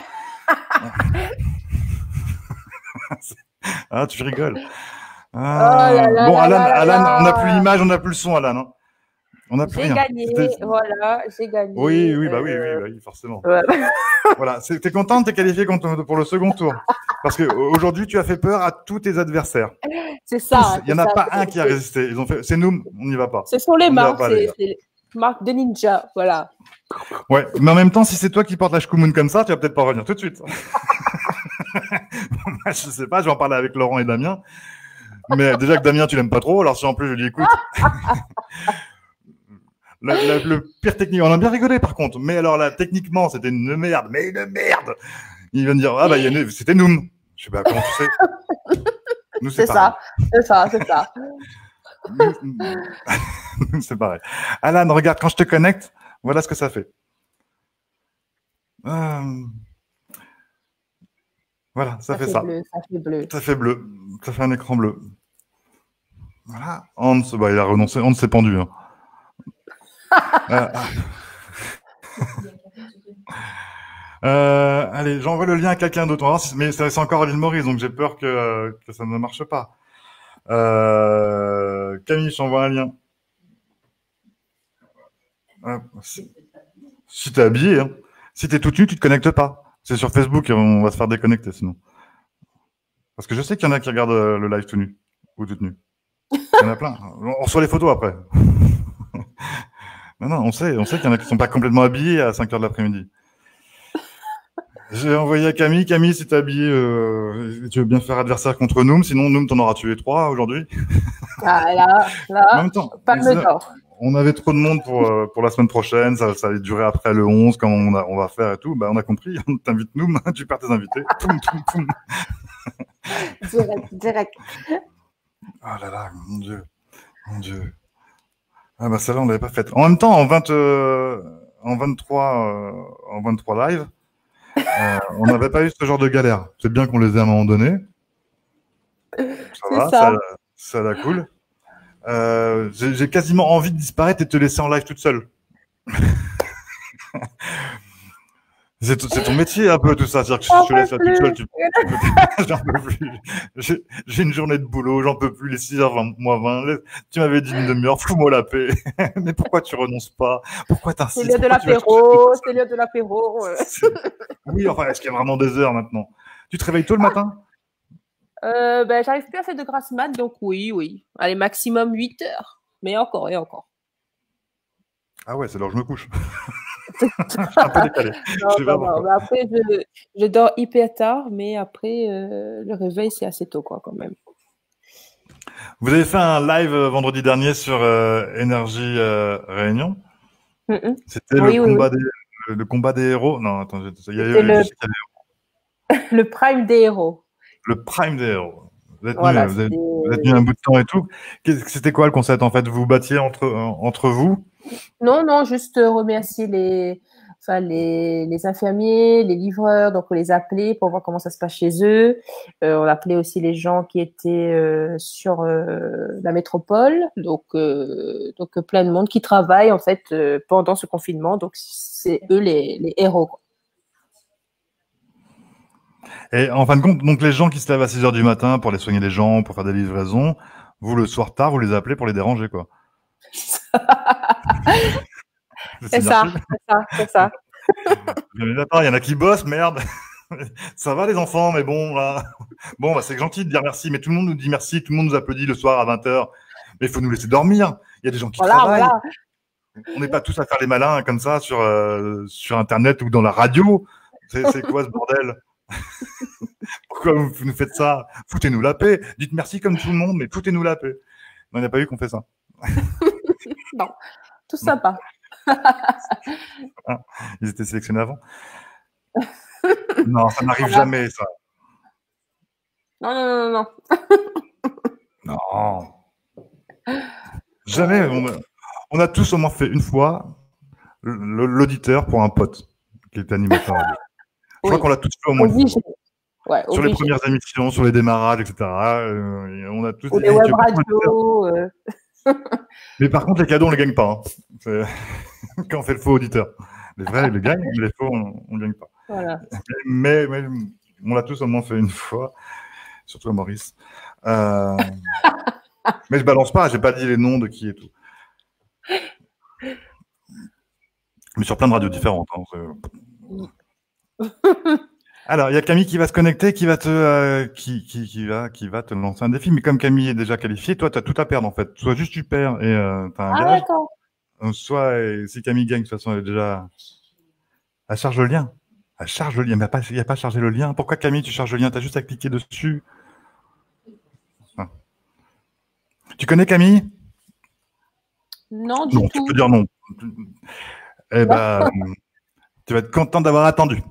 Ah, tu rigoles. Ah. Oh là bon, là Alan, on n'a plus l'image, on n'a plus le son, Alan. Hein. On n'a plus rien. J'ai gagné, voilà, j'ai gagné. Oui, forcément. Ouais. Voilà, t'es contente, t'es qualifiée pour le second tour. Parce que aujourd'hui, tu as fait peur à tous tes adversaires. C'est ça. Il n'y en a pas un qui a résisté. Ils ont fait, c'est nous, on n'y va pas. Ce sont les marques, c'est les marques de ninja, voilà. Ouais, mais en même temps, si c'est toi qui portes la shkumun comme ça, tu vas peut-être pas revenir tout de suite. Je sais pas, je vais en parler avec Laurent et Damien. Mais déjà que Damien, tu l'aimes pas trop, alors si en plus je lui écoute. Le pire technique, on a bien rigolé par contre, mais alors là, techniquement, c'était une merde, mais une merde. Il vient de dire, ah bah, c'était Noom. Je sais pas, comment tu sais? Nous, c'est ça. C'est pareil. Alan, regarde, quand je te connecte, voilà ce que ça fait. Voilà, ça fait ça. Bleu, ça fait bleu. Ça fait bleu. Ça fait un écran bleu. Voilà. Hans, bah, il a renoncé. Hans s'est pendu. Hein. Allez, j'envoie le lien à quelqu'un d'autre. Mais c'est encore à l'île Maurice, donc j'ai peur que ça ne marche pas. Camille, je t'envoie un lien. Si t'es habillé, hein. Si t'es toute nue, tu te connectes pas. C'est sur Facebook et on va se faire déconnecter sinon. Parce que je sais qu'il y en a qui regardent le live tout nu ou toute nue. Il y en a plein. On reçoit les photos après. Non, on sait qu'il y en a qui sont pas complètement habillés à 5h de l'après-midi. J'ai envoyé à Camille. Camille, si t'es habillé, tu veux bien faire adversaire contre Noom, sinon Noom t'en aura tué 3 aujourd'hui. Ah, là, en même temps, pas de tort. On avait trop de monde pour la semaine prochaine, ça allait durer après le 11, quand on va faire et tout. Bah, on a compris, on t'invite Noom, tu perds tes invités. Poum, poum, poum. Direct, direct. Oh là là, mon Dieu. Mon Dieu. Ah bah celle-là, on l'avait pas faite. En même temps, en 23 live, on n'avait pas eu ce genre de galère. C'est bien qu'on les ait à un moment donné. Ça C'est va, ça. ça la cool. J'ai quasiment envie de disparaître et de te laisser en live toute seule. C'est ton métier un peu tout ça, c'est-à-dire que J'en je te laisse peux là toute seule, plus. j'en peux plus. J'ai une journée de boulot, j'en peux plus, les 6h20, moi 20. Tu m'avais dit une demi-heure, fous-moi la paix. Mais pourquoi tu renonces pas? Pourquoi C'est t'insistes? l'heure de Pourquoi tu vas chercher l'apéro, c'est l'heure de l'apéro. Oui, enfin, est-ce qu'il y a vraiment des heures maintenant? Tu te réveilles tôt le matin? Ben, j'arrive plus à faire de grasse mat, donc oui. Allez, maximum 8 heures. Mais encore et encore. Ah ouais, c'est l'heure où je me couche. Je suis un peu décalé. Je sais pas pourquoi. Mais après, je dors hyper tard, mais après, le réveil, c'est assez tôt, quoi, quand même. Vous avez fait un live vendredi dernier sur Énergie Réunion. C'était Oui. le combat des héros. Non, attends, il y a C'était eu le prime des héros. le prime des héros. Vous êtes Voilà, venu un bout de temps et tout. C'était quoi le concept en fait? Vous vous battiez entre vous? Non, juste remercier les infirmiers, les livreurs, donc on les appelait pour voir comment ça se passe chez eux. On appelait aussi les gens qui étaient sur la métropole, donc plein de monde qui travaille en fait pendant ce confinement, donc c'est eux les héros, quoi. Et en fin de compte, donc les gens qui se lèvent à 6h du matin pour aller soigner les gens, pour faire des livraisons, vous le soir tard, vous les appelez pour les déranger, quoi. C'est ça. Il y en a qui bossent, merde. Ça va les enfants, mais bon, là. Bon, bah, c'est gentil de dire merci, mais tout le monde nous dit merci, tout le monde nous applaudit le soir à 20h. Mais il faut nous laisser dormir. Il y a des gens qui travaillent. Voilà. On n'est pas tous à faire les malins comme ça sur Internet ou dans la radio. C'est quoi ce bordel? Pourquoi vous nous faites ça? Foutez-nous la paix. Dites merci comme tout le monde, mais foutez-nous la paix. Non, il n'y a pas eu qu'on fait ça. Non, tout sympa. Ils étaient sélectionnés avant. Non, ça n'arrive jamais, ça. Non. Non. Jamais. On a tous au moins fait une fois l'auditeur pour un pote qui était animateur radio. Je crois qu'on l'a tous fait au moins une fois. Ouais, sur les premières émissions, sur les démarrages, etc. On a tous. Ou les web radios. Mais par contre, les cadeaux, on les gagne pas. Hein. Quand on fait le faux auditeur. Les vrais, ils les gagnent, mais les faux, on ne gagne pas. Voilà. Mais on l'a tous au moins fait une fois, surtout à Maurice. Mais je balance pas, j'ai pas dit les noms de qui et tout. Mais sur plein de radios différentes. Hein, alors, il y a Camille qui va se connecter, qui va te lancer un défi. Mais comme Camille est déjà qualifiée, toi, tu as tout à perdre en fait. Soit juste tu perds et tu as un gage. D'accord. Soit si Camille gagne, de toute façon, elle est déjà. Elle charge le lien. Elle charge le lien. Mais il n'y a pas chargé le lien. Pourquoi Camille, tu charges le lien? Tu as juste à cliquer dessus. Ah. Tu connais Camille? Non, du tout. Tu peux dire non. Eh ben, tu vas être content d'avoir attendu.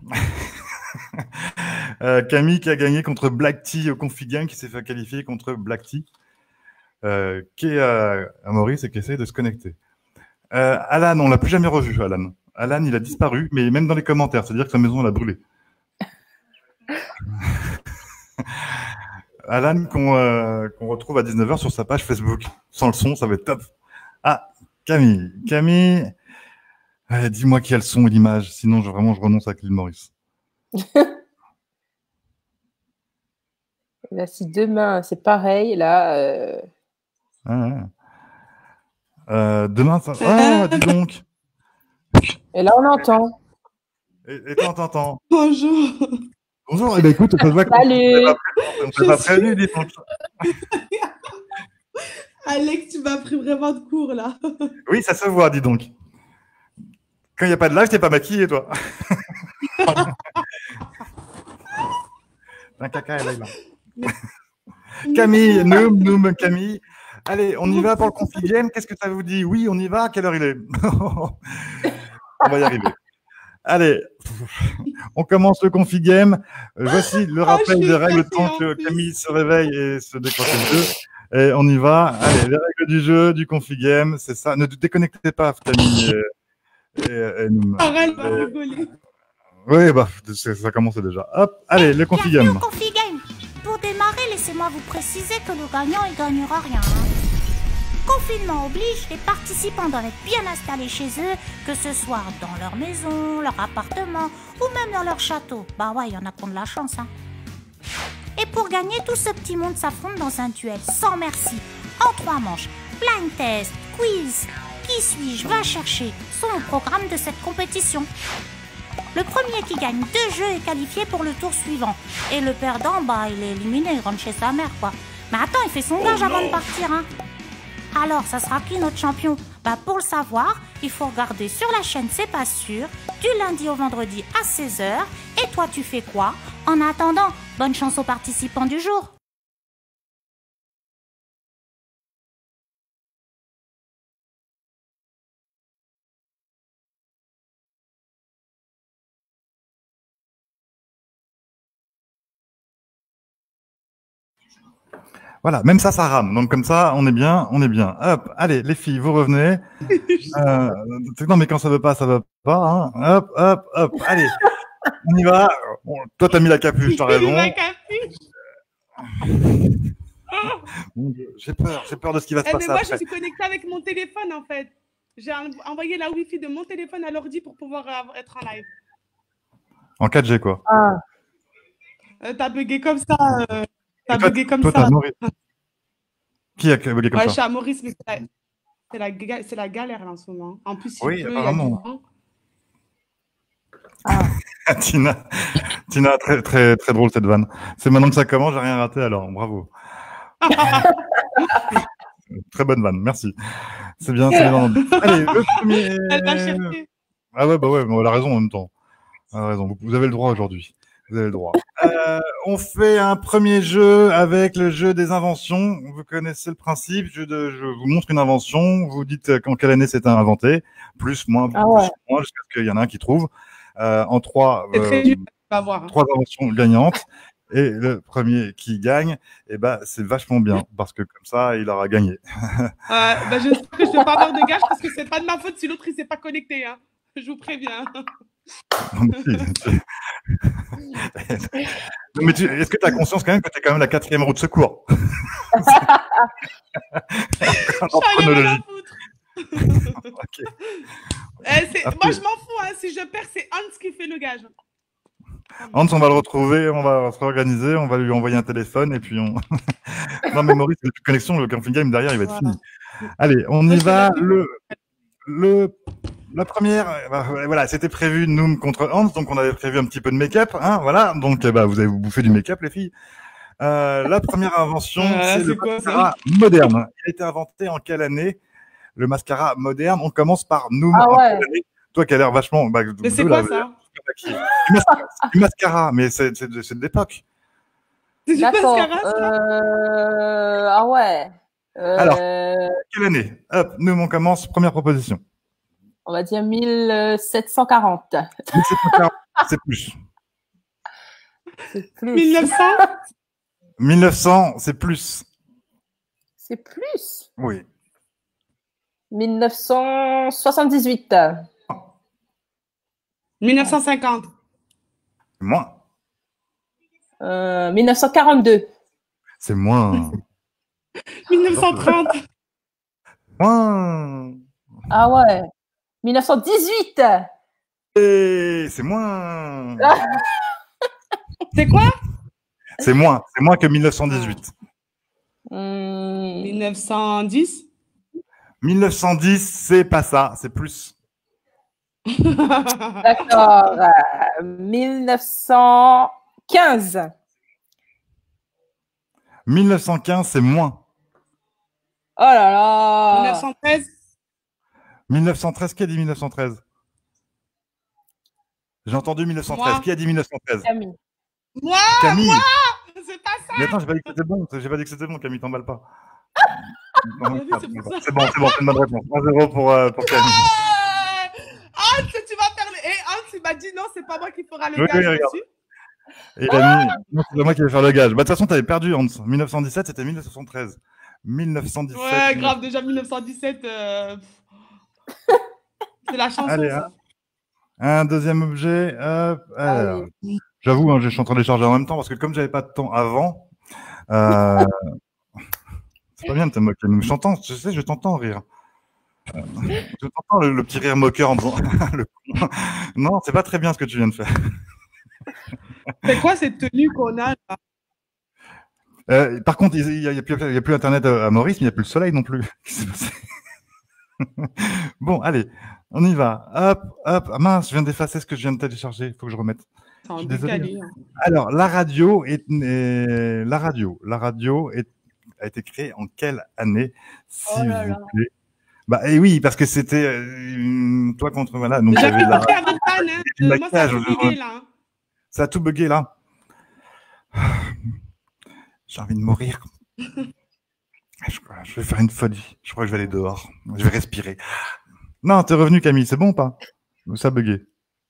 Camille qui a gagné contre Black Tea au Configame, qui s'est fait qualifier contre Black Tea, qui est à Maurice et qui essaie de se connecter. Alan, on l'a plus jamais revu, Alan. Alan, il a disparu, mais même dans les commentaires, c'est-à-dire que sa maison, elle a brûlé. Alan, qu'on retrouve à 19h sur sa page Facebook. Sans le son, ça va être top. Ah, Camille. Camille, dis-moi qui a le son et l'image, sinon je renonce à Clé Maurice. Là, si demain c'est pareil, là. Demain, ça. Ah, dis donc. Et là, on entend. Et toi, on t'entend. Bonjour. Bonjour. Eh bien, écoute, ça se voit Salut. On s'est pas prévenu, dis donc. Alex, tu m'as pris vraiment de court là. Oui, ça se voit, dis donc. Quand il n'y a pas de live, t'es pas maquillée, toi. Un caca, elle est là. Camille, Noum, Camille. Allez, on y va pour le Configame. Qu'est-ce que ça vous dit? Oui, on y va. À quelle heure il est? On va y arriver. Allez, On commence le Confi Game. Voici le rappel je des suis règles, le stressée, temps en que plus. Camille se réveille et se décroche le jeu. Et on y va. Allez, les règles du jeu, du Confi Game, c'est ça. Ne te déconnectez pas, Camille et nous. Arrête, va rigoler. Oui, bah, ça commence déjà. Hop, allez, le Confi Bienvenue Game. au Confi Game. Pour démarrer, laissez-moi vous préciser que le gagnant, il gagnera rien. Confinement oblige, les participants doivent être bien installés chez eux, que ce soit dans leur maison, leur appartement ou même dans leur château. Bah ouais, il y en a qui ont de la chance, hein. Et pour gagner, tout ce petit monde s'affronte dans un duel sans merci, en 3 manches. Blind test, quiz, qui suis-je, va chercher, sont au programme de cette compétition. Le premier qui gagne 2 jeux est qualifié pour le tour suivant. Et le perdant, bah, il est éliminé, il rentre chez sa mère, quoi. Mais attends, il fait son gage avant de partir, hein. Alors, ça sera qui notre champion? Bah, pour le savoir, il faut regarder sur la chaîne C'est pas sûr, du lundi au vendredi à 16h. Et toi, tu fais quoi? En attendant, bonne chance aux participants du jour. Voilà, même ça rame. Donc comme ça, on est bien, on est bien. Hop, allez, les filles, vous revenez. Non, mais quand ça veut pas, hein. Hop, hop, hop. Allez, on y va. Bon, toi, t'as mis la capuche, t'as raison. Ma capuche. Mon Dieu, j'ai peur de ce qui va se Mais passer moi, je après. suis connectée avec mon téléphone, en fait. J'ai envoyé la Wi-Fi de mon téléphone à l'ordi pour pouvoir être en live. En 4G, quoi. T'as bugué comme ça. T'as Et toi, bugué comme toi, ça. t'as Maurice. Qui a bugué comme Ouais, je ça? suis à Maurice, mais c'est la galère là en ce moment. En plus, il Oui, pleut, il y a apparemment. du vent. Tina, très, très, très drôle cette vanne. C'est maintenant que ça commence, j'ai rien raté alors. Bravo. Très bonne vanne, merci. C'est bien, c'est bien. Allez, le premier. Elle t'a cherché. Ah ouais, bah ouais, mais elle a raison en même temps. Elle a raison. Vous avez le droit aujourd'hui. Vous avez le droit. On fait un premier jeu avec le jeu des inventions. Vous connaissez le principe. Je vous montre une invention. Vous dites en quelle année c'était inventé. Plus, moins, Ah ouais. plus, moins, jusqu'à ce qu'il y en a un qui trouve. En 3, C'est très dur, tu vas voir. 3 inventions gagnantes. Et le premier qui gagne, eh ben, c'est vachement bien. Parce que comme ça, il aura gagné. Bah, j'espère que je ne vais pas avoir de gage parce que c'est pas de ma faute si l'autre il s'est pas connecté. Hein. Je vous préviens. Mais est-ce que tu as conscience quand même que tu es quand même la 4e roue de secours? En J'en ai rien à chronologie. foutre. Ok. Moi, je m'en fous. Hein. Si je perds, c'est Hans qui fait le gage. Hans, on va le retrouver, on va se réorganiser, on va lui envoyer un téléphone et puis on. Non, mais Maurice, il n'y a plus de connexion, le camping game derrière, il va être fini. Allez, on y va. La première, voilà, c'était prévu Noom contre Hans, donc on avait prévu un petit peu de make-up, hein, voilà. Donc, vous avez bouffé du make-up, les filles. La première invention, c'est le mascara moderne. Il a été inventé en quelle année? Le mascara moderne. On commence par Noom. Ah ouais. En quelle année? Toi qui as l'air vachement. Mais c'est quoi ça? Du mascara, mais c'est de l'époque. C'est du D'accord. mascara, ça? Ah ouais. Alors, quelle année? Hop, Noom, on commence. Première proposition. On va dire 1740. 1740, c'est plus. C'est plus. 1900? 1900, c'est plus. C'est plus. Oui. 1978. 1950. Moins. 1942. C'est moins. 1930. Moins. Ah ouais. 1918. Et c'est moins. C'est quoi? C'est moins. C'est moins que 1918. 1910. 1910, c'est pas ça. C'est plus. D'accord. 1915. 1915, c'est moins. Oh là là. 1913. 1913, qui a dit 1913? J'ai entendu 1913. Moi. Qui a dit 1913? Camille. Moi, Camille. c'est pas ça. Mais attends, j'ai pas dit que c'était bon. J'ai pas dit que c'était bon, Camille, t'emballes pas. Oui, c'est pour ça. C'est bon, c'est une bonne réponse. 1-0 pour Camille. Hans, tu vas faire le. Hans, il m'a dit non, c'est pas moi qui fera le Oui, gage regarde. dessus. Et il a mis... Non, c'est pas moi qui vais faire le gage. Bah, de toute façon, t'avais perdu, Hans. 1917, c'était 1973. 1917. Ouais, grave, déjà 1917. C'est la chanson, Allez, ça. un deuxième objet. Hop, alors. Allez. J'avoue, hein, je suis en train de les charger en même temps parce que comme j'avais pas de temps avant, euh... c'est pas bien de te moquer. Je t'entends, tu sais, je t'entends rire. Je t'entends le petit rire moqueur en disant le con. Non, c'est pas très bien ce que tu viens de faire. C'est quoi cette tenue qu'on a là? Par contre, il y a plus Internet à Maurice, mais il n'y a plus le soleil non plus. Qu'est-ce qui s'est passé? Bon, allez, on y va. Hop, hop. Ah mince, je viens d'effacer ce que je viens de télécharger. Il faut que je remette. C'est en Je suis désolé. décalé. Hein. Alors, la radio a été créée en quelle année, s'il Oh là vous là. plaît? Bah, et oui, parce que c'était toi contre voilà. Donc, il y J'avais avait la... compris avec Anne, hein. du Moi, ça a maquillage, tout bugué, là. Hein. Ça a tout bugué là. J'ai envie de mourir. Je vais faire une folie. Je crois que je vais aller dehors. Je vais respirer. Non, t'es revenu, Camille. C'est bon ou pas? Ou ça a bugué?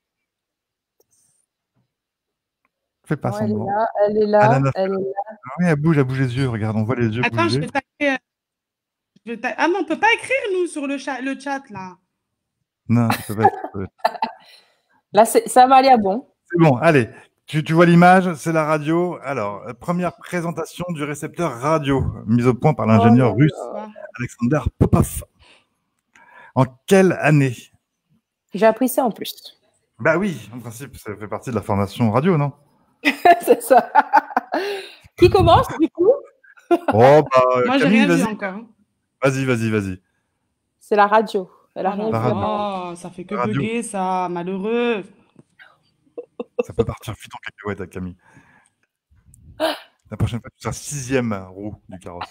Fais pas Non, elle est semblant. là, elle est Ah, là, là, là. elle est là. Oui, elle bouge les yeux. Regarde, on voit les yeux Attends, je bouger. vais taper. Ah non, on peut pas écrire, nous, sur le chat, là. Non, tu peux pas. Là, ça m'a l'air bon. C'est bon, allez. Tu vois l'image, c'est la radio. Alors, première présentation du récepteur radio, mise au point par l'ingénieur russe Alexander Popov. En quelle année? J'ai appris ça en plus. Bah oui, en principe, ça fait partie de la formation radio, non? C'est ça. Qui commence, du coup? Oh, bah, Moi, j'ai Camille, rien dit vas-y. encore. Hein. Vas-y. C'est la radio. Elle a Oh, rien non, La radio. oh, ça fait que La radio. bugger, ça, malheureux. Ça peut partir vite en cacahuète avec Camille. La prochaine fois, tu seras 6e roue du carrosse.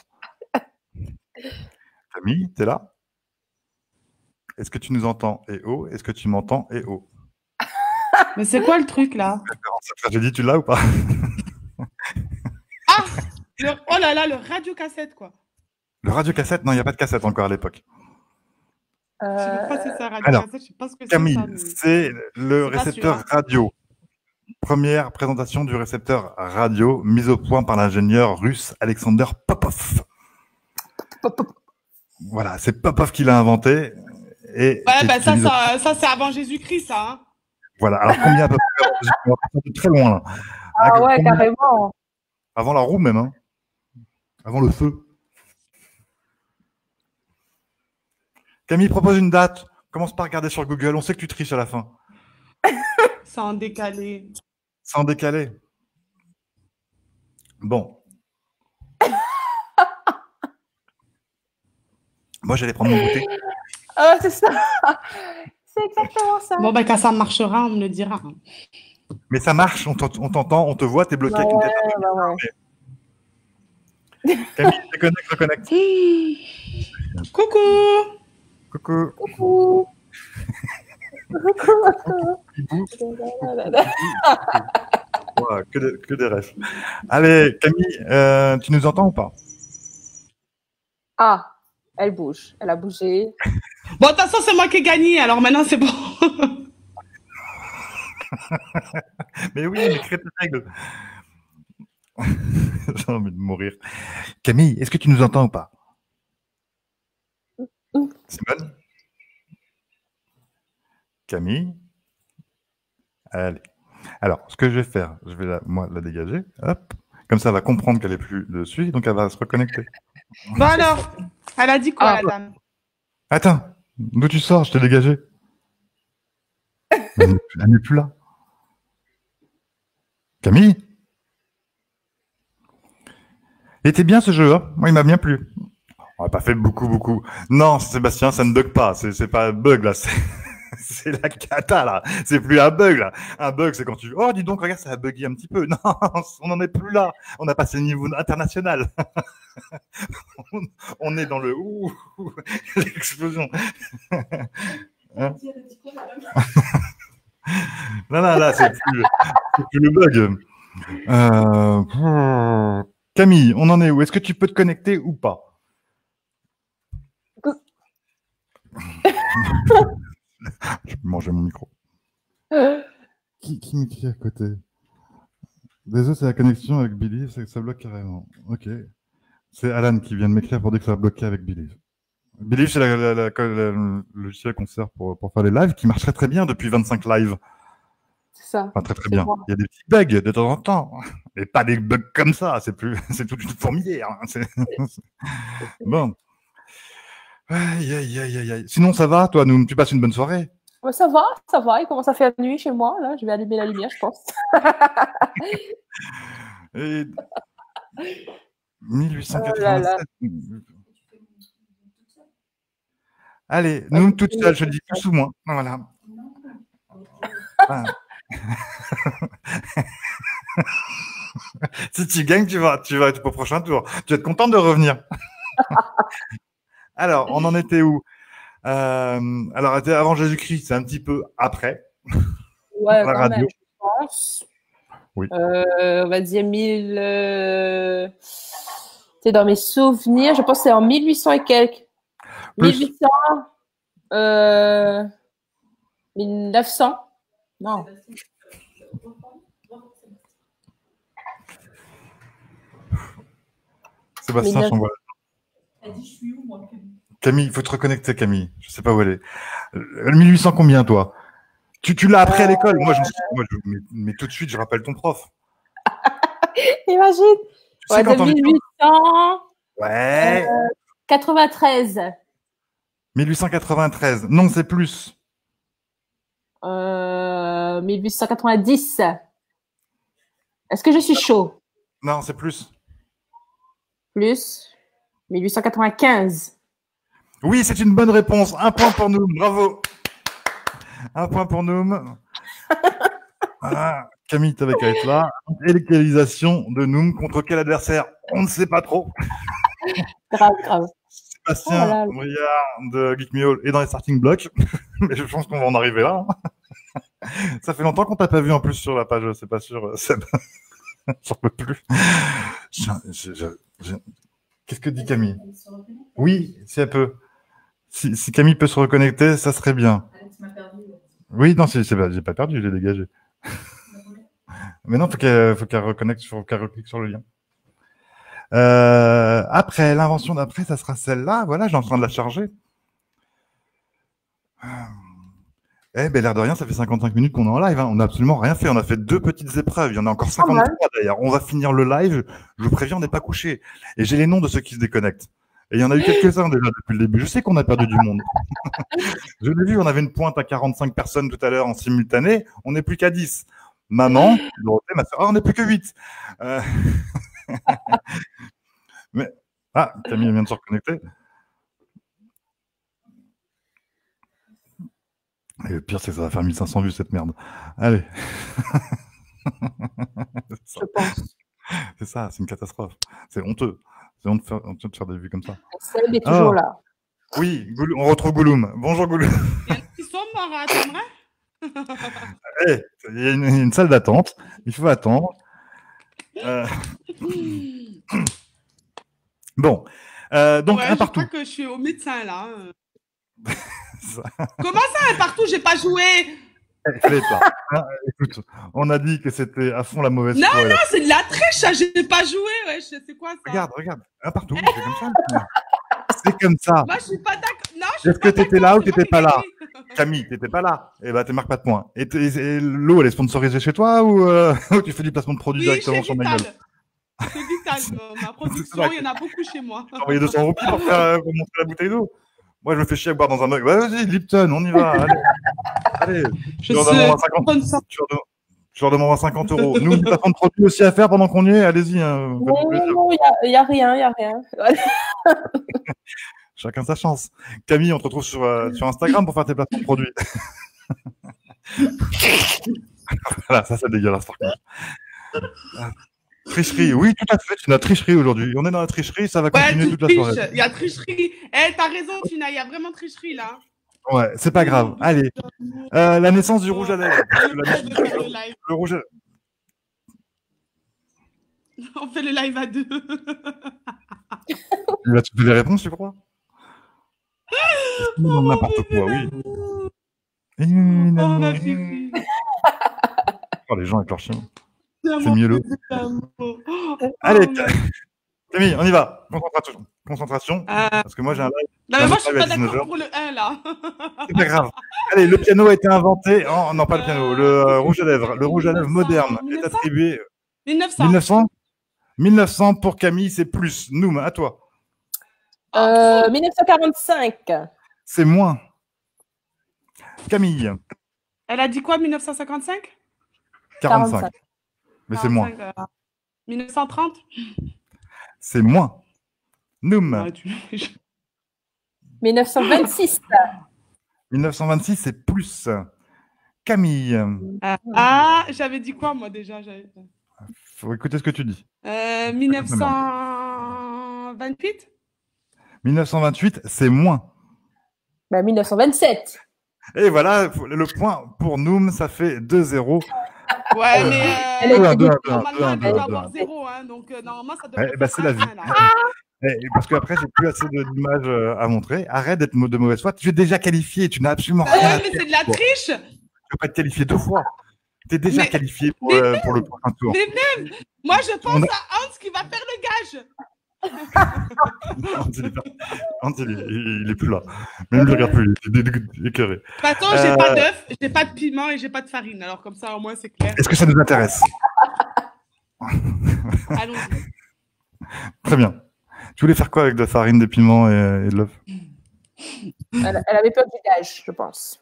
Camille, t'es là? Est-ce que tu nous entends? Et oh, est-ce que tu m'entends? Et oh. Mais c'est quoi le truc, là? Cette tragédie, tu l'as ou pas? Ah oh là là, le radio-cassette, quoi. Le radio-cassette? Non, il n'y a pas de cassette encore à l'époque. Je sais pas si c'est un Alors, radio-cassette, je sais pas ce que c'est. Camille, ça, mais- c'est le C'est pas récepteur sûr, hein. radio. Première présentation du récepteur radio, mise au point par l'ingénieur russe Alexander Popov. Voilà, c'est Popov qui l'a inventé. Et Ouais, bah qui ça, mise au- ça c'est avant Jésus-Christ, ça. Hein. Voilà, alors combien à peu près? On va passer de très loin là. Ah ouais, Combien- carrément. Avant la roue même, hein. Avant le feu. Camille propose une date. Commence par regarder sur Google. On sait que tu triches à la fin. C'est en décalé. C'est en décalé. Bon. Moi, j'allais prendre mon goûter. Ah, c'est ça. C'est exactement ça. Bon, bah, quand ça marchera, on me le dira. Hein. Mais ça marche, on t'entend, on te voit, t'es bloqué avec une tête. Bah ouais. Camille, déconnecte, reconnecte. Coucou. Coucou. Coucou. Bibou. Ouais, que des refs. Allez, Camille, tu nous entends ou pas? Ah, elle bouge. Elle a bougé. Bon, de toute façon, c'est moi qui ai gagné, alors maintenant, c'est bon. Mais oui, mais crée tes règles. J'ai envie de mourir. Camille, est-ce que tu nous entends ou pas? Simone? Camille? Allez. Alors, ce que je vais faire, je vais moi la dégager. Hop. Comme ça, elle va comprendre qu'elle n'est plus dessus, donc elle va se reconnecter. Bon, alors, elle a dit quoi, Ah. la dame? Attends, d'où tu sors? Je t'ai dégagé. Elle n'est plus là. Camille? Il était bien ce jeu, hein? Moi, il m'a bien plu. On n'a pas fait beaucoup. Non, Sébastien, ça ne bug pas. C'est pas un bug, là. C'est la cata, là. C'est plus un bug, là. Un bug, c'est quand tu... Oh, dis donc, regarde, ça a bugué un petit peu. Non, on n'en est plus là. On a passé le niveau international. On est dans le... Ouh, l'explosion. Hein? Non, là, c'est plus le bug. Camille, on en est où? Est-ce que tu peux te connecter ou pas? Je vais manger mon micro. Qui m'écrit à côté? Désolé, c'est la connexion avec Billy, c'est que ça bloque carrément. Ok. C'est Alan qui vient de m'écrire pour dire que ça a bloqué avec Billy. Billy, c'est le logiciel qu'on sert pour faire les lives, qui marche très très bien depuis 25 lives. C'est ça. Enfin, très très C'est bien. moi. Il y a des petits bugs de temps en temps. Et pas des bugs comme ça, c'est toute une fourmilière. Hein. Bon. Aïe, aïe, aïe, aïe, aïe. Sinon, ça va, toi, tu passes une bonne soirée? Ouais, ça va. Il commence à faire nuit chez moi. Là, je vais allumer la lumière, je pense. Et... Oh là là. 1887. Allez, nous toutes seules, je le dis plus ou moins. Voilà. Ah. Si tu gagnes, tu vas être au prochain tour. Tu vas être contente de revenir. Alors, on en était où? Alors, avant Jésus-Christ, c'est un petit peu après. Ouais, la quand radio. même, je pense. Oui. On va dire 1000. C'est dans mes souvenirs. Je pense que c'est en 1800 et quelques. Plus. 1800. 1900. Non. Sébastien, Mais son voix. Camille, il faut te reconnecter, Camille. Je sais pas où elle est. 1800 combien, toi? Tu l'as appris à l'école? Mais tout de suite, je rappelle ton prof. Imagine. Tu sais Ouais, quand de on est- 1800. Ouais. 93. 1893. Non, c'est plus. 1890. Est-ce que je suis chaud? Non, c'est plus. Plus. 1895. Oui, c'est une bonne réponse. Un point pour nous. Bravo. Un point pour nous. Voilà. Camille, t'avais qu'à être là. Élocalisation de Noom contre quel adversaire? On ne sait pas trop. Grave, grave. Sébastien Oh là là. Briard de Geek Me All est dans les starting blocks. Mais je pense qu'on va en arriver là. Ça fait longtemps qu'on t'a pas vu en plus sur la page, c'est pas sûr, Seb. J'en peux plus. Qu'est-ce que dit Camille? Oui, si elle peut. Si Camille peut se reconnecter, ça serait bien. Oui, non, j'ai pas perdu, je l'ai dégagé. Mais non, faut qu'elle reconnecte, faut qu'elle reclique sur le lien. Après, l'invention d'après, ça sera celle-là. Voilà, je suis en train de la charger. L'air de rien, ça fait 55 minutes qu'on est en live. Hein. On n'a absolument rien fait. On a fait 2 petites épreuves. Il y en a encore 53 d'ailleurs. On va finir le live. Je vous préviens, on n'est pas couché. Et j'ai les noms de ceux qui se déconnectent. Et il y en a eu quelques-uns déjà depuis le début. Je sais qu'on a perdu du monde. Je l'ai vu, on avait une pointe à 45 personnes tout à l'heure en simultané. On n'est plus qu'à 10. Maman, Dorothée m'a fait « on n'est plus que 8 ». Mais... Ah, Camille vient de se reconnecter. Et le pire, c'est que ça va faire 1500 vues, cette merde. Allez. Je pense. C'est ça, c'est une catastrophe. C'est honteux. C'est honteux de faire des vues comme ça. Celle est toujours là. Oui, on retrouve Gouloum. Bonjour Gouloum. Ils sont morts, t'aimerais? Il y a une salle d'attente. Il faut attendre. Bon. Donc, un partout. Je crois que je suis au médecin, là. Comment ça, un partout? J'ai pas joué. Fallait pas. Écoute, on a dit que c'était à fond la mauvaise foi. Non, c'est de la triche, ça. J'ai pas joué. Ouais, c'est quoi ça? Regarde. Un partout. C'est comme ça. C'est comme ça. Moi, je suis pas d'accord. Est-ce que t'étais là ou t'étais pas là? Camille, t'étais pas là. Eh ben, tu marques pas de points. Et l'eau, elle est sponsorisée chez toi ou tu fais du placement de produit directement sur ma gueule? C'est Vital. Ma production, il y en a beaucoup chez moi. T'as envoyé 200 roupies pour montrer la bouteille d'eau? Moi, je me fais chier à boire dans un mug. Ouais, vas-y, Lipton, on y va. Allez. Tu leur demanderas 50 euros. Nous, t'as pas de produit aussi à faire pendant qu'on y est. Allez-y. Hein, non, il n'y a rien. Chacun sa chance. Camille, on te retrouve sur Instagram pour faire tes placements de produits. Voilà, ça c'est dégueulasse par contre. Tricherie, oui, tout à fait. C'est la tricherie aujourd'hui. On est dans la tricherie, ça va continuer toute la soirée. Il y a tricherie. T'as raison, Tina, il y a vraiment tricherie là. Ouais, c'est pas grave. Allez. La naissance du rouge à lèvres. Le rouge à... On fait le live à 2. Là, tu fais les réponses, tu crois? N'importe quoi, oui. Oh, les gens avec leurs chiens. C'est C'est mielleux. Allez, Camille, on y va. Concentration. Concentration. Parce que moi, j'ai un live. Non, mais moi, je suis live pas à d'accord 19 pour le 1, là. C'est pas grave. Allez, le piano a été inventé. Oh, non, pas le piano. Le rouge à lèvres. Le rouge à lèvres 1900, moderne est 1900? attribué. 1900. 1900 1900 pour Camille, c'est plus. Noum, à toi. 1945. C'est moins. Camille, Elle a dit quoi, 1955? 45. Mais c'est moins. 1930? C'est moins. Noum, Ah, 1926. 1926, c'est plus. Camille, j'avais dit quoi, moi, déjà? faut écouter ce que tu dis. 1928? 1928, c'est moins. 1927. Et voilà, le point pour Noum, ça fait 2-0. Ouais, mais normalement, elle doit avoir 0, hein, donc normalement, ça devrait bah, c'est la vie. Parce qu'après, j'ai plus assez d'images à montrer. Arrête d'être de mauvaise foi. Tu es déjà qualifié, tu n'as absolument rien. Ouais, mais c'est de la triche. Tu ne peux pas être qualifié 2 fois. Tu es déjà qualifié pour le prochain tour. Mais même, moi, je pense à Hans qui va faire le gage. Hans, il est plus là. Même je ne regarde plus, il est écœuré. De toute façon, j'ai pas d'œuf, j'ai pas de piment et j'ai pas de farine. Alors comme ça, au moins, c'est clair. Est-ce que ça nous intéresse? Allons-y. Très bien. Tu voulais faire quoi avec de la farine, des piments et de l'œuf? Elle avait peur du gage, je pense.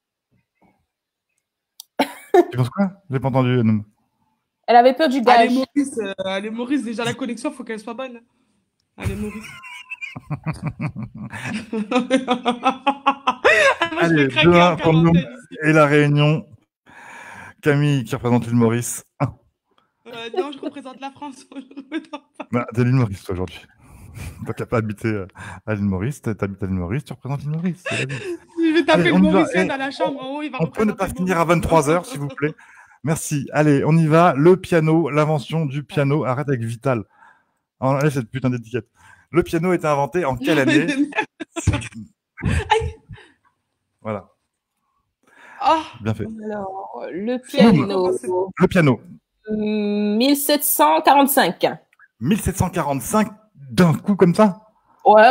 Tu penses quoi? J'ai pas entendu. Non. Elle avait peur du gage. Allez, Maurice, déjà la connexion, il faut qu'elle soit bonne. Allez, Maurice. Allez, 2-1 pour nous et la Réunion. Camille qui représente l'île Maurice. Non, je représente la France. T'es l'île Maurice, toi, aujourd'hui. Toi qui n'as pas habité à l'île Maurice, t'habites à l'île Maurice, tu représentes l'île Maurice. Je vais taper le Mauricien dans la chambre. En haut, il va on peut ne pas finir à 23h, s'il vous plaît. Merci. Allez, on y va. Le piano, l'invention du piano. Arrête avec Vital. Enlève cette putain d'étiquette. Le piano est inventé en quelle année? Voilà. Oh. Bien fait. Alors, le piano. Le piano. 1745. 1745 d'un coup comme ça? Ouais.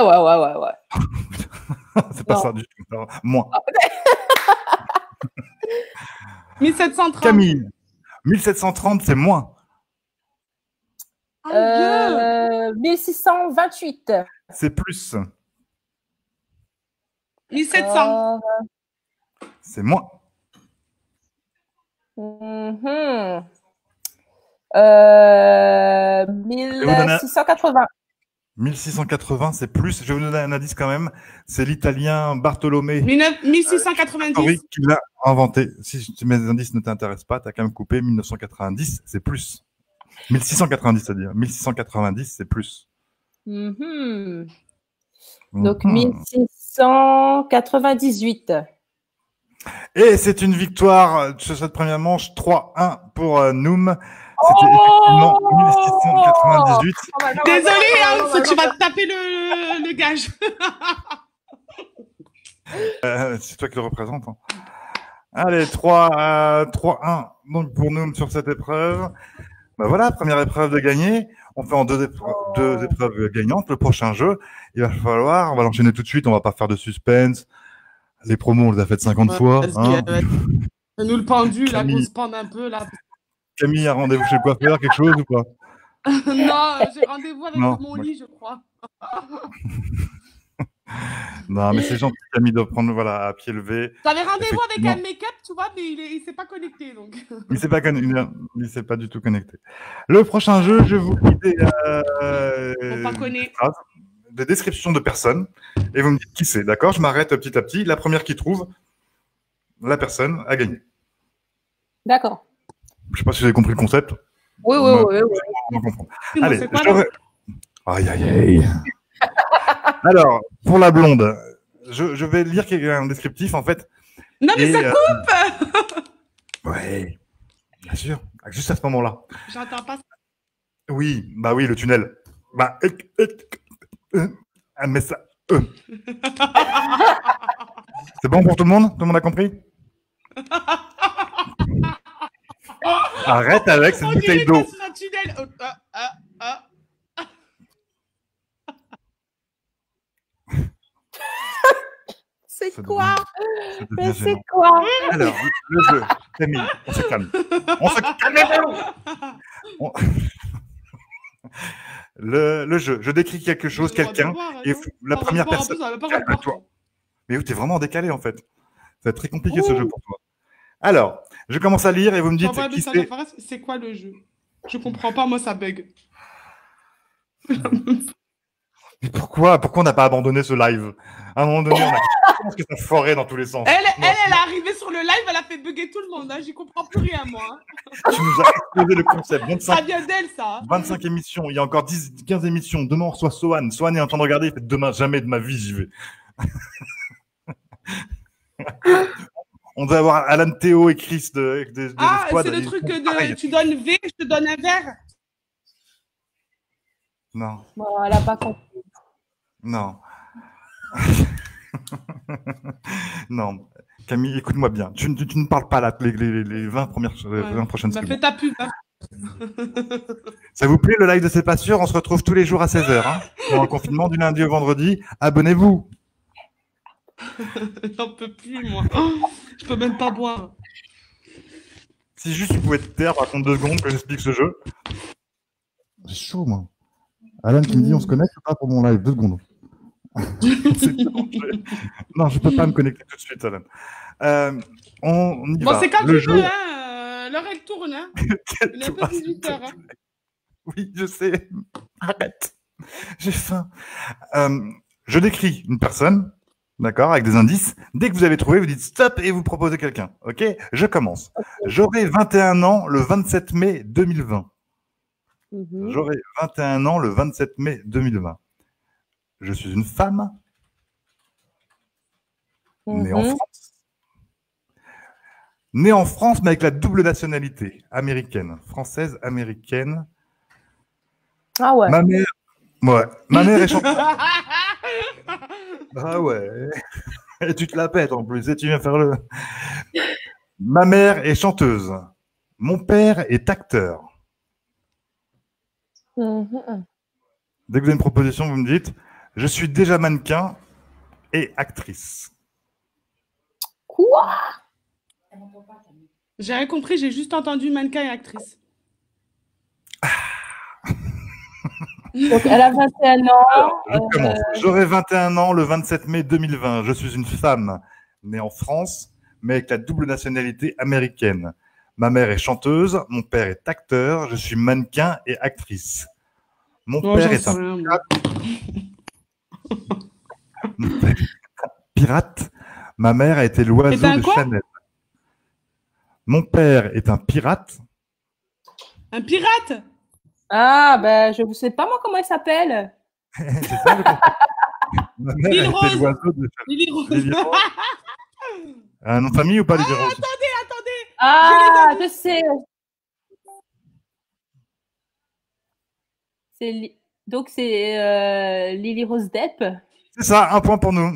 C'est pas ça du tout. Moins. 1730. Camille. 1730, c'est moins. 1628. C'est plus. 1700. C'est moins. 1680. 1680, c'est plus. Je vais vous donner un indice quand même. C'est l'italien Bartolomé 1690. qui l'a inventé. Si mes indices ne t'intéressent pas, t'as quand même coupé. 1990, c'est plus. 1690, c'est-à-dire. 1690, c'est plus. Donc 1698. Et c'est une victoire sur cette première manche. 3-1 pour Noum. C'était effectivement 1698. Désolé, Hans, tu vas te taper le gage. C'est toi qui le représente. Hein. Allez, 3-1 donc pour Noum sur cette épreuve. Ben voilà, première épreuve de gagner. On fait en deux épreuves gagnantes. Le prochain jeu, il va falloir, on va l'enchaîner tout de suite, on va pas faire de suspense. Les promos, on les a faites 50 fois. Hein. Nous le pendu, là, qu'on se pende un peu, là. Camille a rendez-vous chez le coiffeur, quelque chose ou pas? Non, j'ai rendez-vous avec mon lit, je crois. Non, mais c'est gentil, Camille, de prendre à pied levé. J'avais rendez-vous avec un make-up, tu vois, mais il s'est pas connecté, donc. Il s'est pas du tout connecté. Le prochain jeu, je vais vous guider des descriptions de personnes et vous me dites qui c'est, d'accord? Je m'arrête petit à petit. La première qui trouve, la personne a gagné. D'accord. Je sais pas si vous avez compris le concept. Oui. On comprend. Allez, aïe. Alors, pour la blonde, je vais lire un descriptif, en fait. Non, mais ça coupe. Oui, bien sûr. Juste à ce moment-là. J'entends pas ça. Oui, le tunnel. Mais ça... C'est bon pour tout le monde? Tout le monde a compris? Arrête avec cette On bouteille dirait que d'eau. t'es sur un tunnel. C'est Ça quoi? Ça devient Mais c'est gênant. quoi? Alors, le jeu. Camille, on se calme. On se calme. On- Le jeu. Je décris quelque chose, quelqu'un, et la première personne. Calme-toi. Mais t'es vraiment décalé en fait. Ça va être très compliqué ce jeu pour toi. Alors, je commence à lire et vous me dites qui c'est. C'est quoi le jeu? Je comprends pas, moi ça bug. Mais pourquoi on n'a pas abandonné ce live? À un moment donné, je pense que ça foirait dans tous les sens. Elle est arrivée sur le live, elle a fait bugger tout le monde. Hein. J'y comprends plus rien, moi. Hein. Tu nous as exposé le concept. Ça vient d'elle, ça. 25 émissions, il y a encore 15 émissions. Demain, on reçoit Sohan. Sohan est en train de regarder, il fait demain, jamais de ma vie, j'y vais. On doit avoir Alan Théo et Chris de Ah, Squad. c'est le truc de tu donnes V, je te donne un verre. Non, Bon, elle a pas compris. non. Non. Camille, écoute-moi bien. Tu ne parles pas là les 20 prochaines Bah, secondes. fais ta pub. Hein. Ça vous plaît le live de C'est pas sûr? On se retrouve tous les jours à 16h. Hein, pendant le confinement du lundi au vendredi. Abonnez-vous. J'en peux plus, moi. Je peux même pas boire. Si juste tu pouvais te taire, par contre 2 secondes que j'explique ce jeu. C'est chaud, moi. Alan qui me dit on se connecte ou pas pour mon live? 2 secondes. Non, je peux pas me connecter tout de suite, Alan. On y va. Bon, c'est quand Le tu jeu. veux, hein. L'heure, elle tourne, hein. Il est un peu 18h, hein. Oui, je sais. Arrête. J'ai faim. Je décris une personne, d'accord, avec des indices. Dès que vous avez trouvé, vous dites stop et vous proposez quelqu'un. OK? Je commence. J'aurai 21 ans le 27 mai 2020. J'aurai 21 ans le 27 mai 2020. Je suis une femme née en France. Née en France, mais avec la double nationalité américaine, française, américaine. Ah ouais. Ma mère est chanteuse. Ah ouais. Et tu te la pètes en plus, et tu viens faire le. Ma mère est chanteuse. Mon père est acteur. Dès que vous avez une proposition, vous me dites je suis déjà mannequin et actrice. Quoi? J'ai rien compris, j'ai juste entendu mannequin et actrice. Donc, elle a 21 ans. Alors, je commence. J'aurai 21 ans le 27 mai 2020. Je suis une femme née en France, mais avec la double nationalité américaine. Ma mère est chanteuse, mon père est acteur, je suis mannequin et actrice. Mon père est un pirate. Ma mère a été l'oiseau de Chanel. Mon père est un pirate. Un pirate? Ah, ben, je ne sais pas, moi, comment il s'appelle. C'est ça le concept. Ma mère a été l'oiseau de Chanel. Lily Rose. Lily Rose. Un nom de famille ou pas, Lily Rose? Attendez. Ah, je sais. Donc, c'est Lily Rose Depp. C'est ça, 1 point pour nous.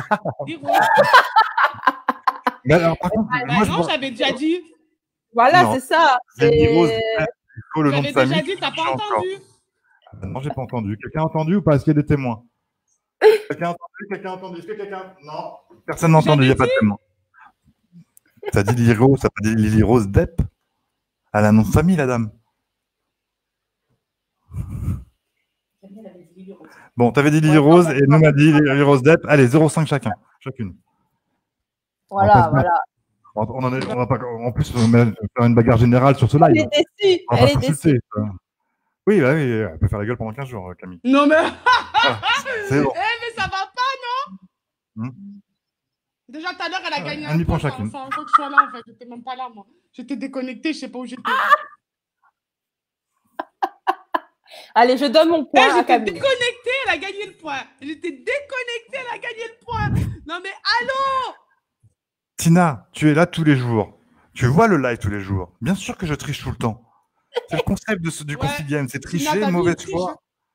Mais alors, par contre, moi, non, j'avais déjà dit. Voilà, non, c'est ça. Lily Rose Depp, il faut le nom de J'avais famille. déjà dit, t'as pas entendu. Non, j'ai pas entendu. Quelqu'un a entendu ou pas? Est-ce qu'il y a des témoins? Quelqu'un a entendu? Est-ce que quelqu'un... Non. Personne n'a entendu, il n'y a pas de témoin. T'as dit Lily Rose, t'as pas dit Lily Rose Depp? Elle a un nom de famille, la dame. Bon, t'avais dit Lily Rose et nous m'a dit Lily Rose Depp. Allez, 0,5 chacune. Voilà. On va pas, en plus, on va faire une bagarre générale sur ce live. Elle est déçue. On va pas s'insulter. Oui, bah oui, elle peut faire la gueule pendant 15 jours, Camille. Non, mais. C'est bon. Mais ça va pas, non? Déjà, tout à l'heure, elle a gagné un point chacune. Sans que je sois là, en fait. J'étais même pas là, moi. J'étais déconnectée, je sais pas où j'étais. Allez, je donne mon point à Camille. J'étais déconnectée, elle a gagné le point. J'étais déconnectée, elle a gagné le point. Non, mais allô? Tina, tu es là tous les jours. Tu vois le live tous les jours. Bien sûr que je triche tout le temps. C'est le concept du Config c'est tricher, mauvaise foi.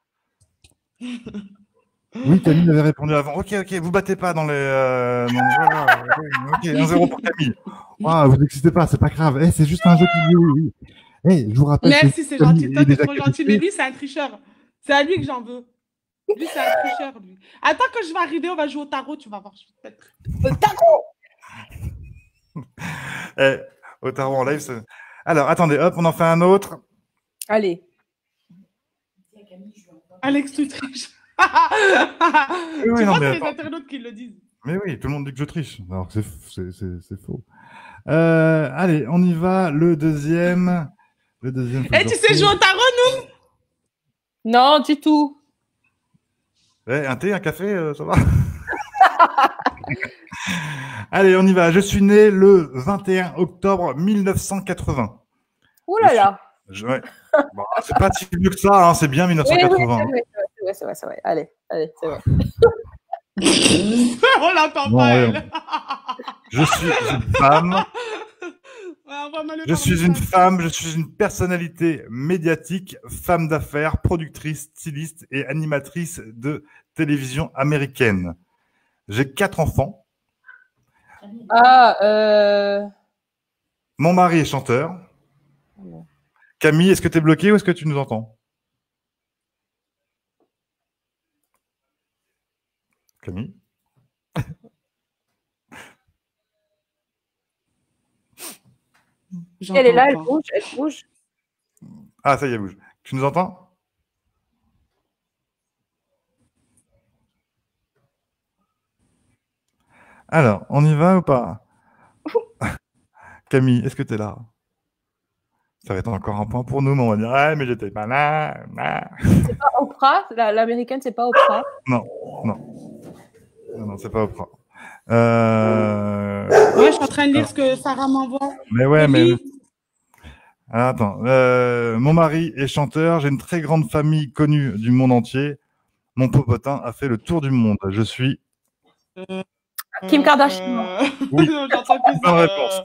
Oui, Camille avait répondu avant. Ok, vous battez pas dans les... voilà, ok, 1-0 pour Camille. Ah, vous n'existez pas, c'est pas grave. Eh, c'est juste un jeu qui dit oui. Eh, je vous rappelle. Merci, c'est gentil. Toi, t'es déjà trop gentil. Mais lui, c'est un tricheur. C'est à lui que j'en veux. Lui, c'est un tricheur, lui. Attends, quand je vais arriver, on va jouer au tarot, tu vas voir. Le tarot. Eh, au tarot en live. Alors, attendez, hop, on en fait un autre. Allez. Alex, tu triches. Oui, Tu non, vois, mais c'est les attends. internautes qui le disent. Mais oui, tout le monde dit que je triche. Alors que c'est faux. Allez, on y va. Le deuxième. Le deuxième. Eh, tu sais jouer au tarot, nous? Non, du tout. Eh, un thé, un café, ça va? Allez, on y va. Je suis né le 21 octobre 1980. Ouh là là. Ouais. Bon, c'est pas si vieux que ça, hein, c'est bien 1980. C'est vrai. Allez, c'est vrai. On l'entend Non, pas, ouais. elle. Je suis une femme. Ouais, envoie-moi le Je suis une message. femme, je suis une personnalité médiatique, femme d'affaires, productrice, styliste et animatrice de télévision américaine. J'ai 4 enfants. Mon mari est chanteur. Camille, est-ce que tu es bloquée ou est-ce que tu nous entends? Camille? Elle est là, elle J'entends bouge. Ah, ça y est, elle bouge. Tu nous entends? Alors, on y va ou pas? Camille, est-ce que tu es là? Ça va être encore un point pour nous, mais on va dire, ah, mais j'étais pas là. C'est pas Oprah, l'américaine, c'est pas Oprah. Non, c'est pas Oprah. Ouais, je suis en train de lire ce que Sarah m'envoie. Mais ouais, mais. Ellie. Alors, attends. Mon mari est chanteur. J'ai une très grande famille connue du monde entier. Mon popotin a fait le tour du monde. Je suis. Kim Kardashian. Oui. J'entends plus Bonne réponse.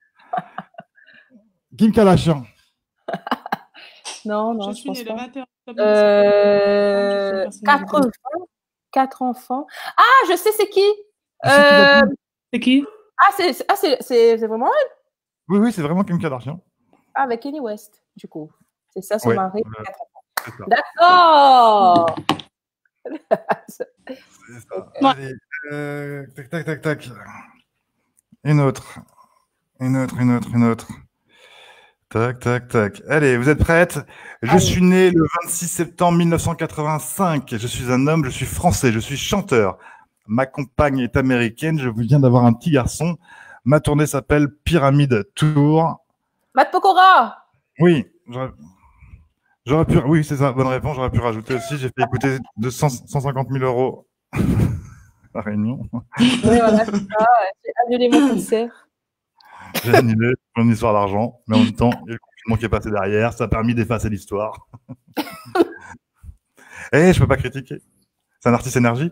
Kim Kardashian. Non, Je je suis pense née le pas. 21 octobre. 80, 4 enfants. Ah, je sais c'est qui. C'est qui? C'est vraiment elle. Oui, c'est vraiment Kim Kardashian. Ah, avec Kanye West, du coup. C'est ça son Ouais, mari. c'est ça. D'accord. C'est ça. Allez, tac. Une autre. Tac. Allez, vous êtes prêtes? Je suis né le 26 septembre 1985. Je suis un homme, je suis français, je suis chanteur. Ma compagne est américaine, je viens d'avoir un petit garçon. Ma tournée s'appelle Pyramide Tour. Matt Pokora. Oui, j'aurais pu. Oui, c'est ça, bonne réponse. J'aurais pu rajouter aussi. J'ai fait écouter 150 000 euros à Réunion. Oui, voilà, c'est ça. J'ai annulé mon concert. J'ai annulé pour une histoire d'argent, mais en même temps, il y a le confinement qui est passé derrière. Ça a permis d'effacer l'histoire. Eh, je peux pas critiquer. C'est un artiste énergie?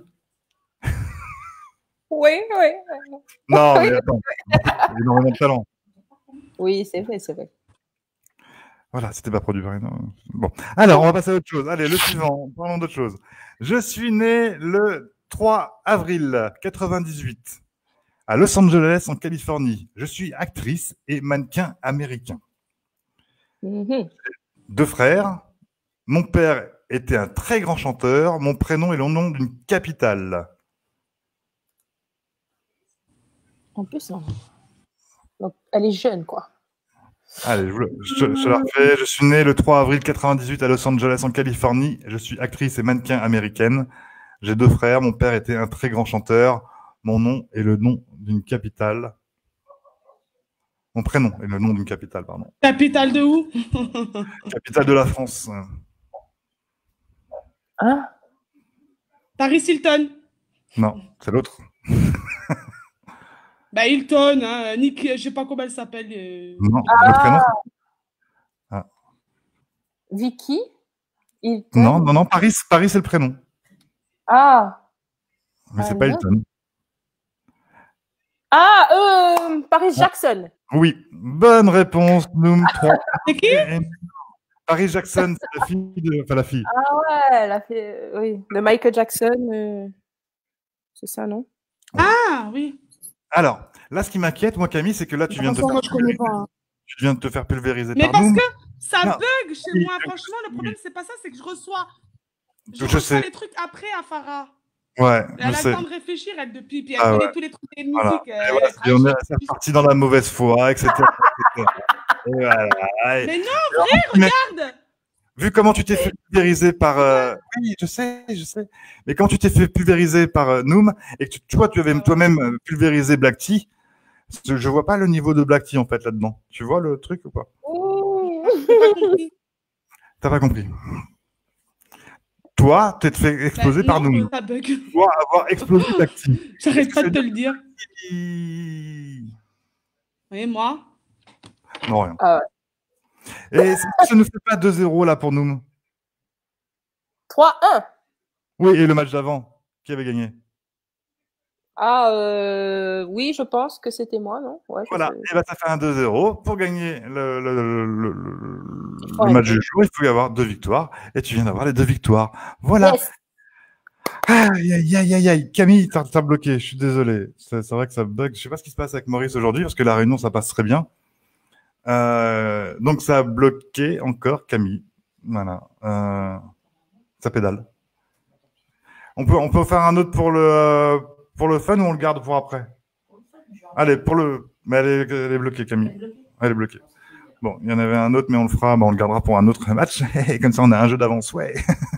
Oui. Non, mais attends. Il a énormément de talent. Oui, c'est vrai. Voilà, c'était pas produit par une. Bon. Alors, on va passer à autre chose. Allez, le suivant. Parlons d'autre chose. Je suis né le 3 avril 98 à Los Angeles, en Californie. Je suis actrice et mannequin américain. Mhm. 2 frères. Mon père était un très grand chanteur. Mon prénom est le nom d'une capitale. En plus, non. Donc, elle est jeune, quoi. Allez, je la refais. Je suis né le 3 avril 98 à Los Angeles, en Californie. Je suis actrice et mannequin américaine. J'ai 2 frères. Mon père était un très grand chanteur. Mon nom est le nom d'une capitale. Mon prénom est le nom d'une capitale, pardon. Capitale de où? Capitale de la France. Hein? Paris Hilton. Non, c'est l'autre. Bah, Hilton, hein. Nick, je sais pas comment elle s'appelle. Non, le prénom. Vicky? Non, Paris, c'est le prénom. Ah. Mais c'est pas non. Hilton. Paris Jackson. Oui, bonne réponse. Noum 3. C'est qui? Paris Jackson, c'est la fille de. Enfin, la fille. Ah ouais, elle a fait. Oui, de Michael Jackson. C'est ça, non? Ah, oui. Alors, Là, ce qui m'inquiète, moi, Camille, c'est que là, tu viens de te Franchement, faire moi, je connais pas. Hein. tu viens de te faire pulvériser Mais par parce nous. que ça Non. bug chez Oui. moi. Franchement, le problème, c'est pas ça, c'est que je reçois Je reçois sais. les trucs après à Farah. Ouais, Elle a je le sais. temps de réfléchir, elle, depuis. Puis elle Ah connaît ouais. tous les trucs des Voilà. musiques. Et voilà, elle on travaille est chez- parti dans la mauvaise foi, etc. etc. Et voilà. Mais non, vrai, regarde. Vu comment tu t'es fait pulvériser par... Oui, je sais. Mais quand tu t'es fait pulvériser par Noom, et que tu avais Ah ouais. toi-même pulvérisé Black Tea, je vois pas le niveau de Black Tea, en fait, là-dedans. Tu vois le truc ou pas? J'ai pas compris. T'as pas compris. Toi, t'es fait exploser par non, Noom. ça bug. Toi, avoir explosé Black Tea. J'arrête pas de te le dire. Oui, moi. Non, rien. Ah Et ça ne fait pas 2-0 là pour Noom. 3-1. Oui, et le match d'avant, qui avait gagné? Oui, je pense que c'était moi, non? Ouais, Voilà, et bah ça fait un 2-0. Pour gagner le Ouais. match du jour, il faut y avoir 2 victoires. Et tu viens d'avoir les 2 victoires. Voilà. Yes. Aïe. Camille, t'as bloqué, je suis désolé. C'est vrai que ça bug. Je sais pas ce qui se passe avec Maurice aujourd'hui, parce que la réunion, ça passe très bien. Donc ça a bloqué encore Camille. Voilà. Ça pédale. On peut faire un autre pour le fun ou on le garde pour après? Allez, mais elle est bloquée, Camille. Elle est bloquée. Bon, il y en avait un autre, mais on le fera, on le gardera pour un autre match. Et comme ça, on a un jeu d'avance, ouais.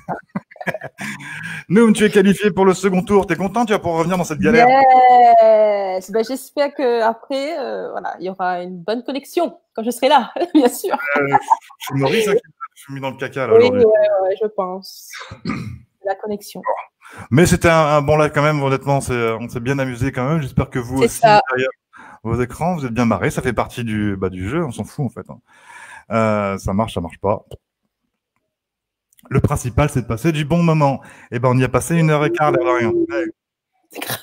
Noom, tu es qualifié pour le second tour. T'es content? Tu vas pouvoir revenir dans cette galère? Yes. Ben, j'espère que après, voilà, il y aura une bonne connexion quand je serai là, bien sûr. C'est Maurice hein, qui m'a mis dans le caca là, Oui, aujourd'hui. ouais, je pense. La connexion. Mais c'était un bon live quand même, honnêtement. On s'est bien amusé quand même. J'espère que vous C'est aussi, ça. derrière vos écrans, vous êtes bien marrés. Ça fait partie du jeu. On s'en fout en fait. Hein. Ça marche pas. Le principal, c'est de passer du bon moment. Et ben, on y a passé 1h15, l'air de rien. Ouais.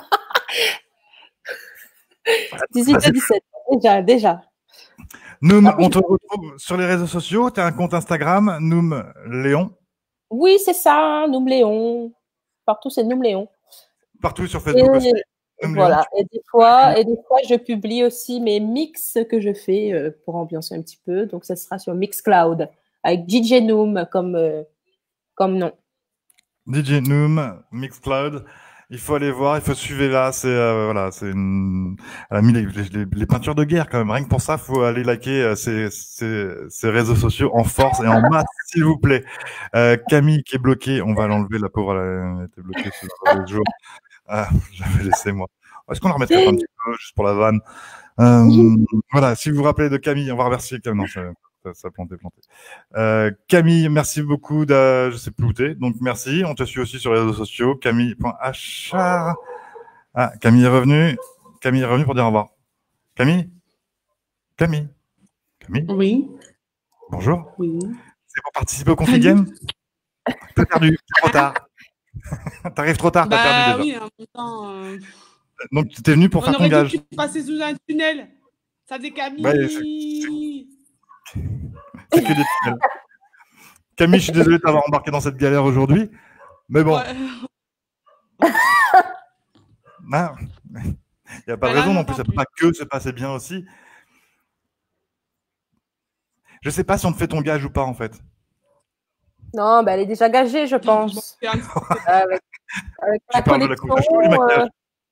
18h17. Déjà. Noom, on te retrouve sur les réseaux sociaux. Tu as un compte Instagram, Noom Léon. Oui, c'est ça, Noom Léon. Partout, c'est Noom Léon. Partout sur Facebook aussi. Noom Voilà. Léon. Et des fois, je publie aussi mes mix que je fais pour ambiancer un petit peu. Donc, ça sera sur Mixcloud avec DJ Noom comme nom. DJ Noom, Mixcloud. Il faut aller voir, il faut suivre là. Elle a mis les peintures de guerre quand même. Rien que pour ça, faut aller liker ses réseaux sociaux en force et en masse, s'il vous plaît. Camille qui est bloquée, on va l'enlever, la pauvre, elle était bloquée sur le jour. J'avais laissé moi. Est-ce qu'on la remettrait pas un petit peu juste pour la vanne? Voilà, si vous vous rappelez de Camille, on va remercier Camille. Non, ça a planté. Camille, merci beaucoup. Je sais plus où t'es, donc merci. On te suit aussi sur les réseaux sociaux. Camille.achard. Ah, Camille est revenue. Camille est revenue pour dire au revoir. Camille. Oui. Bonjour. Oui. C'est pour participer au Config Game? T'as perdu. Trop tard. T'arrives trop tard. T'as perdu déjà. Oui, en même temps. Donc tu t'es venu pour On faire ton aurait gage. dû passer sous un tunnel. Ça fait Camille. Ouais, c'est que des tunnels. Camille, je suis désolé de t'avoir embarqué dans cette galère aujourd'hui. Mais bon. Ouais. Il n'y a pas de Là, raison non plus, j'entends ça peut pas que se passer bien aussi. Je sais pas si on te fait ton gage ou pas en fait. Non, elle est déjà gagée, je pense. Avec la parles de la connexion. coupe de cheveux, du maquillage.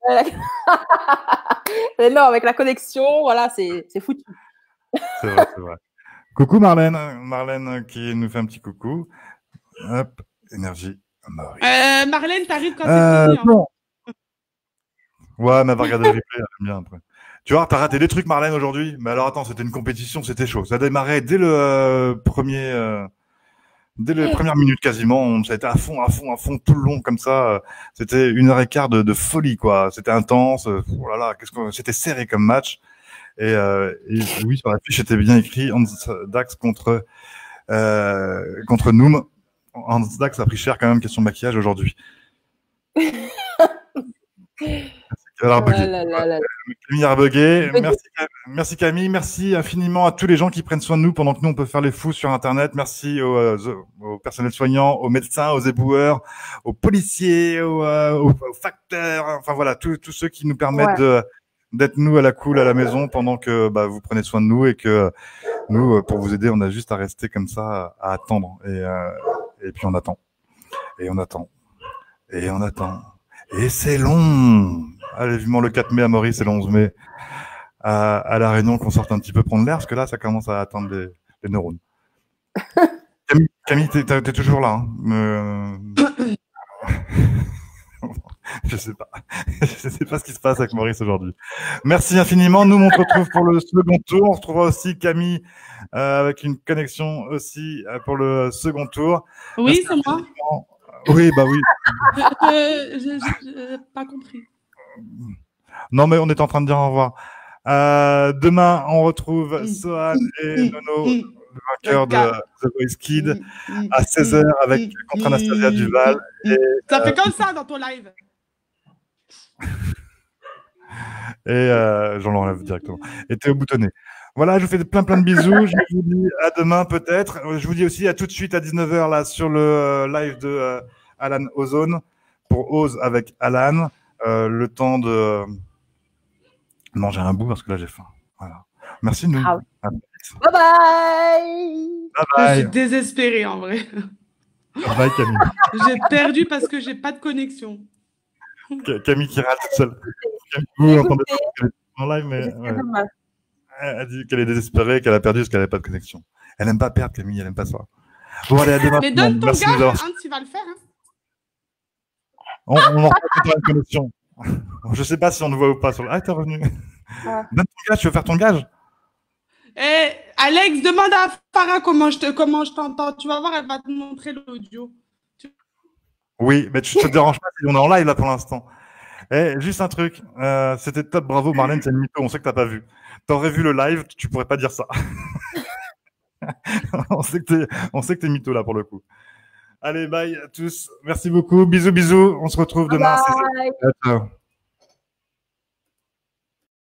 Mais non, avec la connexion, voilà, c'est foutu. C'est vrai. Coucou Marlène. Marlène qui nous fait un petit coucou. Hop, énergie. Maurice. Marlène, t'arrives quand c'est fini. Hein. Non. Ouais, mais elle va regarder le replay, elle aime bien après. Tu vois, t'as raté des trucs Marlène aujourd'hui. Mais alors attends, c'était une compétition, c'était chaud. Ça a démarré dès le dès les premières minutes quasiment. Ça a été à fond tout le long comme ça. C'était 1h15 de folie quoi. C'était intense. Oh là là, c'était serré comme match. Et oui, sur la fiche, c'était bien écrit Hans Dax contre Noom. Hans Dax a pris cher quand même, question maquillage aujourd'hui. Alors, Camille a bugué. Merci Camille, merci infiniment à tous les gens qui prennent soin de nous pendant que nous on peut faire les fous sur internet. Merci aux personnels soignants, aux médecins, aux éboueurs, aux policiers, aux facteurs, enfin voilà, tous ceux qui nous permettent d'être nous à la cool à la maison pendant que bah, vous prenez soin de nous et que nous, pour vous aider, on a juste à rester comme ça, à attendre. Et puis on attend. Et on attend. Et on attend. Et c'est long. Allez, vivement le 4 mai à Maurice et le 11 mai à La Réunion qu'on sorte un petit peu prendre l'air, parce que là, ça commence à atteindre les neurones. Camille, t'es toujours là. Hein. Je sais pas. Je sais pas ce qui se passe avec Maurice aujourd'hui. Merci infiniment. Nous, on se retrouve pour le second tour. On retrouvera aussi Camille avec une connexion aussi pour le second tour. Oui, merci c'est moi. Oui, bah oui. J'ai pas compris. Non, mais on est en train de dire au revoir. Demain, on retrouve Sohan et Nono, le vainqueur de The Voice Kid, à 16h avec contre Anastasia Duval. Et, ça fait comme ça dans ton live. Et j'en l'enlève directement. Et Théo Boutonnet. Voilà, je vous fais plein de bisous. Je vous dis à demain peut-être. Je vous dis aussi à tout de suite à 19h là sur le live de Alan Ozone pour Oz avec Alan. Le temps de manger un bout parce que là j'ai faim. Voilà. Merci nous. Ah oui. Bye bye. Bye bye. Je suis désespérée en vrai. Bye bye Camille. J'ai perdu parce que j'ai pas de connexion. Camille qui râle toute seule. Vous entendez pas qu'elle est en live, mais ouais. Elle dit qu'elle est désespérée, qu'elle a perdu parce qu'elle n'avait pas de connexion. Elle n'aime pas perdre, Camille, elle n'aime pas ça. Bon, allez, à demain. Mais donne ton merci gars, d'avoir... Hans, il va le faire. Hein. On en reprend une connexion. Je sais pas si on nous voit ou pas. Sur... Ah, t'es revenu. Donne ton gage, tu veux faire ton gage? Eh, Alex, demande à Farah comment je t'entends. Tu vas voir, elle va te montrer l'audio. Oui, mais tu te déranges pas si on est en live là pour l'instant. Eh, juste un truc, c'était top, bravo Marlène, c'est une mytho, on sait que t'as pas vu. T'aurais vu le live, tu pourrais pas dire ça. on sait que t'es mytho là pour le coup. Allez, bye à tous, merci beaucoup, bisous, on se retrouve demain. Bye. Ciao.